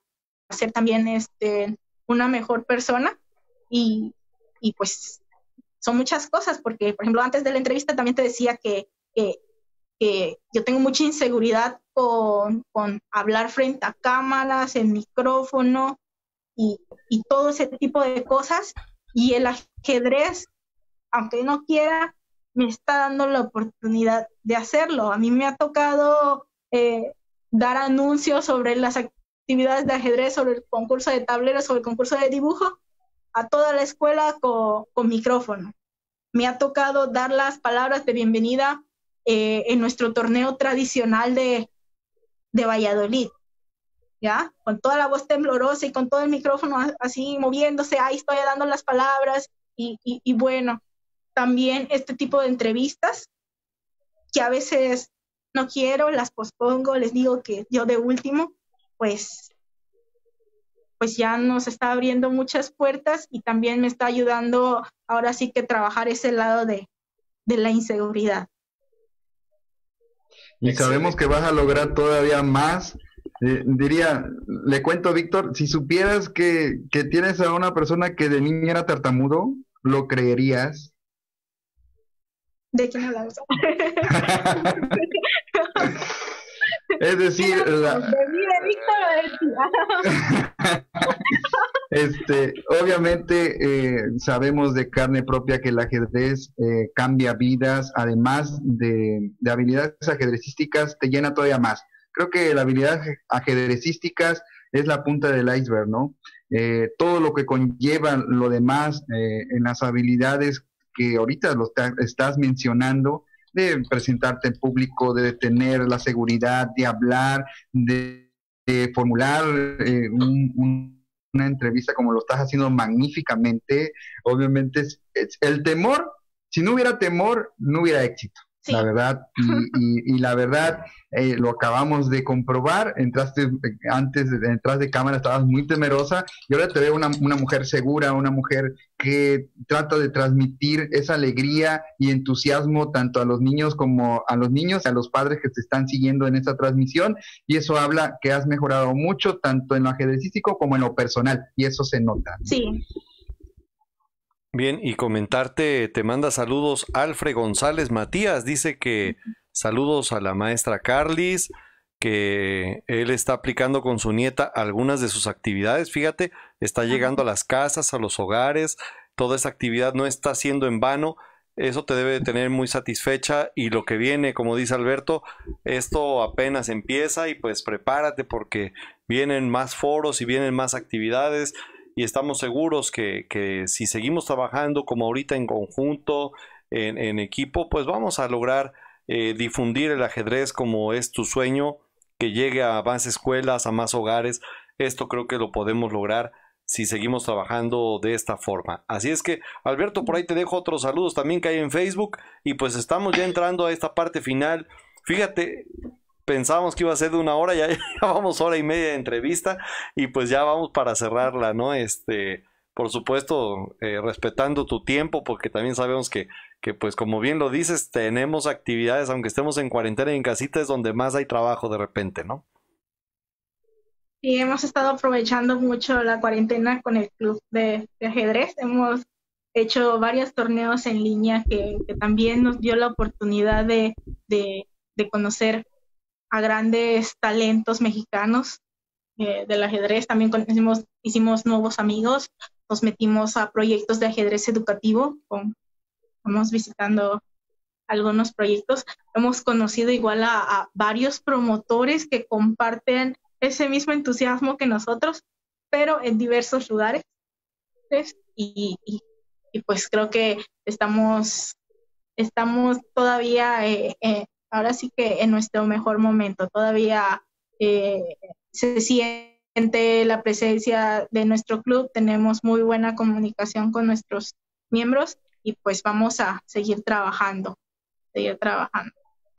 ser también este, una mejor persona y, y pues son muchas cosas, porque por ejemplo antes de la entrevista también te decía que, que, que yo tengo mucha inseguridad con, con hablar frente a cámaras, el micrófono y, y todo ese tipo de cosas, y el ajedrez, aunque no quiera, me está dando la oportunidad de hacerlo. A mí me ha tocado eh, dar anuncios sobre las actividades de ajedrez, sobre el concurso de tableros, sobre el concurso de dibujo, a toda la escuela con, con micrófono. Me ha tocado dar las palabras de bienvenida eh, en nuestro torneo tradicional de, de Valladolid, ¿ya? Con toda la voz temblorosa y con todo el micrófono así moviéndose, ahí estoy dando las palabras y, y, y bueno, también este tipo de entrevistas que a veces no quiero, las pospongo, les digo que yo de último, pues, pues ya nos está abriendo muchas puertas y también me está ayudando ahora sí que trabajar ese lado de, de la inseguridad. Y sabemos que vas a lograr todavía más. Eh, diría, le cuento, Víctor, si supieras que, que tienes a una persona que de niño era tartamudo, ¿lo creerías? ¿De quién hablamos? Es decir, la... de mí, de Víctor. este, obviamente eh, sabemos de carne propia que el ajedrez eh, cambia vidas, además de, de habilidades ajedrecísticas, te llena todavía más. Creo que la habilidad ajedrecísticas es la punta del iceberg, ¿no? Eh, todo lo que conlleva lo demás eh, en las habilidades que ahorita lo estás mencionando, de presentarte en público, de tener la seguridad, de hablar, de, de formular eh, un, un, una entrevista como lo estás haciendo magníficamente. Obviamente es, es, el temor, si no hubiera temor, no hubiera éxito. Sí. La verdad, y, y, y la verdad, eh, lo acabamos de comprobar. Entraste antes, de, detrás de cámara estabas muy temerosa y ahora te veo una, una mujer segura, una mujer que trata de transmitir esa alegría y entusiasmo tanto a los niños como a los niños, a los padres que te están siguiendo en esta transmisión, y eso habla que has mejorado mucho tanto en lo ajedrecístico como en lo personal, y eso se nota. Sí. Bien, y comentarte, te manda saludos Alfred González Matías, dice que saludos a la maestra Carlis, que él está aplicando con su nieta algunas de sus actividades, fíjate, está llegando a las casas, a los hogares, toda esa actividad no está siendo en vano, eso te debe de tener muy satisfecha, y lo que viene, como dice Alberto, esto apenas empieza y pues prepárate porque vienen más foros y vienen más actividades. Y estamos seguros que, que si seguimos trabajando como ahorita en conjunto, en, en equipo, pues vamos a lograr eh, difundir el ajedrez como es tu sueño, que llegue a más escuelas, a más hogares. Esto creo que lo podemos lograr si seguimos trabajando de esta forma. Así es que, Alberto, por ahí te dejo otros saludos también que hay en Facebook, y pues estamos ya entrando a esta parte final. Fíjate, pensábamos que iba a ser de una hora, ya, ya vamos hora y media de entrevista y pues ya vamos para cerrarla, ¿no? Este, por supuesto, eh, respetando tu tiempo, porque también sabemos que, que, pues como bien lo dices, tenemos actividades, aunque estemos en cuarentena y en casita, es donde más hay trabajo de repente, ¿no? Sí, hemos estado aprovechando mucho la cuarentena con el club de, de ajedrez. Hemos hecho varios torneos en línea que, que también nos dio la oportunidad de, de, de conocer a grandes talentos mexicanos eh, del ajedrez. También hicimos, hicimos nuevos amigos, nos metimos a proyectos de ajedrez educativo, con, vamos visitando algunos proyectos. Hemos conocido igual a, a varios promotores que comparten ese mismo entusiasmo que nosotros, pero en diversos lugares. Y, y, y pues creo que estamos, estamos todavía eh, eh, ahora sí que en nuestro mejor momento. Todavía eh, se siente la presencia de nuestro club, tenemos muy buena comunicación con nuestros miembros y pues vamos a seguir trabajando, seguir trabajando.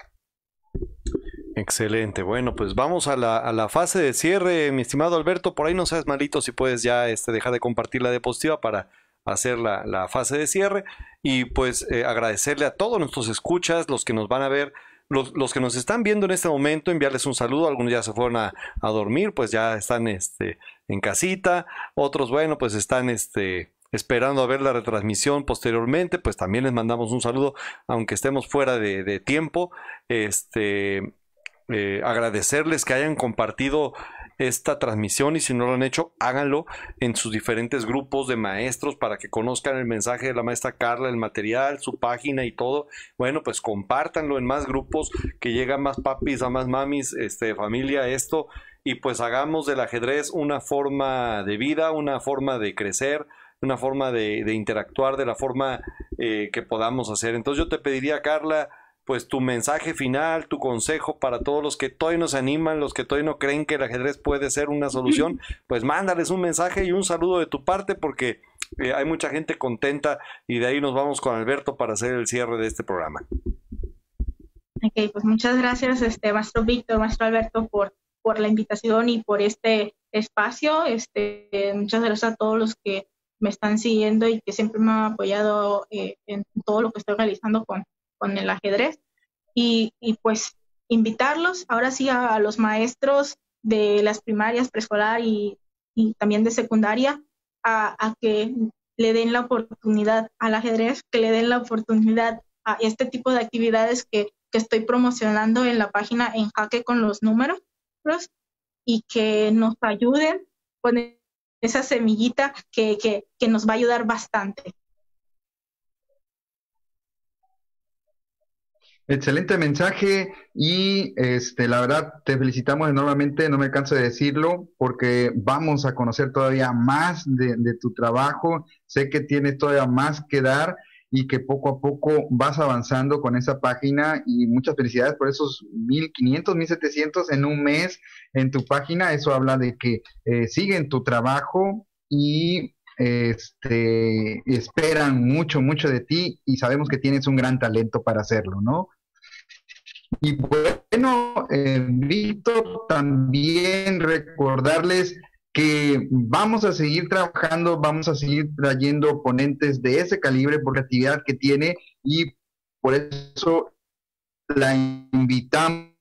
Excelente, bueno, pues vamos a la, a la fase de cierre, mi estimado Alberto. Por ahí no seas malito, si puedes ya este, dejar de compartir la diapositiva para hacer la, la fase de cierre, y pues eh, agradecerle a todos nuestros escuchas, los que nos van a ver los, los que nos están viendo en este momento, enviarles un saludo. Algunos ya se fueron a, a dormir, pues ya están este, en casita. Otros, bueno, pues están este, esperando a ver la retransmisión posteriormente. Pues también les mandamos un saludo, aunque estemos fuera de, de tiempo. Este, eh, agradecerles que hayan compartido esta transmisión, y si no lo han hecho, háganlo en sus diferentes grupos de maestros para que conozcan el mensaje de la maestra Carla, el material, su página y todo. Bueno, pues compártanlo en más grupos, que lleguen más papis, a más mamis, este, familia, esto, y pues hagamos del ajedrez una forma de vida, una forma de crecer, una forma de, de interactuar de la forma eh, que podamos hacer. Entonces yo te pediría, Carla, pues tu mensaje final, tu consejo para todos los que todavía no se animan, los que todavía no creen que el ajedrez puede ser una solución, pues mándales un mensaje y un saludo de tu parte, porque eh, hay mucha gente contenta, y de ahí nos vamos con Alberto para hacer el cierre de este programa. Ok, pues muchas gracias, este, maestro Víctor, maestro Alberto, por, por la invitación y por este espacio. Este, muchas gracias a todos los que me están siguiendo y que siempre me han apoyado eh, en todo lo que estoy realizando con con el ajedrez, y, y pues invitarlos ahora sí a, a los maestros de las primarias, preescolar y, y también de secundaria a, a que le den la oportunidad al ajedrez, que le den la oportunidad a este tipo de actividades que, que estoy promocionando en la página En Jaque con los Números, y que nos ayuden con esa semillita que, que, que nos va a ayudar bastante. Excelente mensaje, y este, la verdad te felicitamos enormemente, no me canso de decirlo, porque vamos a conocer todavía más de, de tu trabajo. Sé que tienes todavía más que dar y que poco a poco vas avanzando con esa página, y muchas felicidades por esos mil quinientos, mil setecientos en un mes en tu página. Eso habla de que eh, siguen tu trabajo y este, esperan mucho, mucho de ti, y sabemos que tienes un gran talento para hacerlo, ¿no? Y bueno, eh, Víctor, también recordarles que vamos a seguir trabajando, vamos a seguir trayendo ponentes de ese calibre por la actividad que tiene, y por eso la invitamos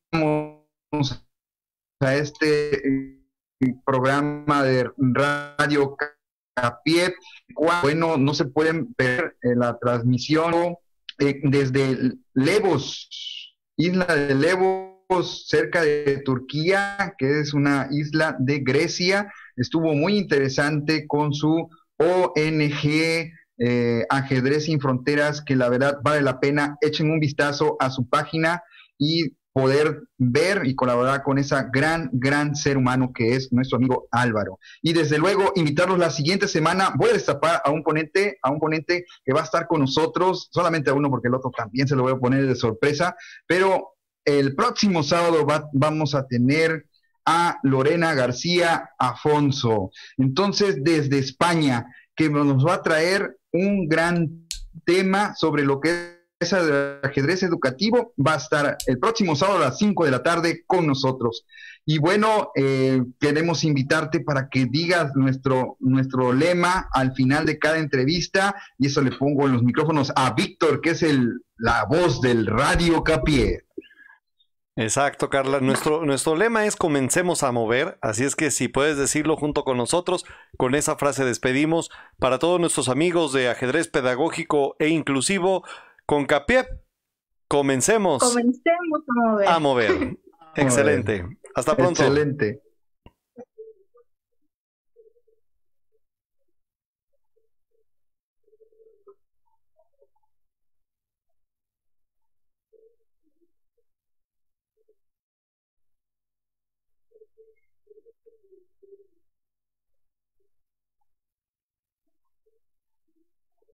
a este eh, programa de Radio Capiep. Bueno, no se pueden ver eh, la transmisión eh, desde Levos, isla de Levos, cerca de Turquía, que es una isla de Grecia. Estuvo muy interesante con su O N G eh, Ajedrez Sin Fronteras, que la verdad vale la pena. Echen un vistazo a su página y poder ver y colaborar con esa gran, gran ser humano que es nuestro amigo Álvaro. Y desde luego, invitarlos la siguiente semana. Voy a destapar a un ponente, a un ponente que va a estar con nosotros, solamente a uno porque el otro también se lo voy a poner de sorpresa, pero el próximo sábado va, vamos a tener a Lorena García Afonso. Entonces, desde España, que nos va a traer un gran tema sobre lo que es esa de ajedrez educativo. Va a estar el próximo sábado a las cinco de la tarde con nosotros. Y bueno, eh, queremos invitarte para que digas nuestro, nuestro lema al final de cada entrevista, y eso le pongo en los micrófonos a Víctor, que es el, la voz del Radio Capié. Exacto, Carla. Nuestro, nuestro lema es comencemos a mover, así es que si puedes decirlo junto con nosotros, con esa frase despedimos. Para todos nuestros amigos de ajedrez pedagógico e inclusivo, con Capiep, comencemos, comencemos a mover. A mover. Excelente. Hasta pronto. Excelente.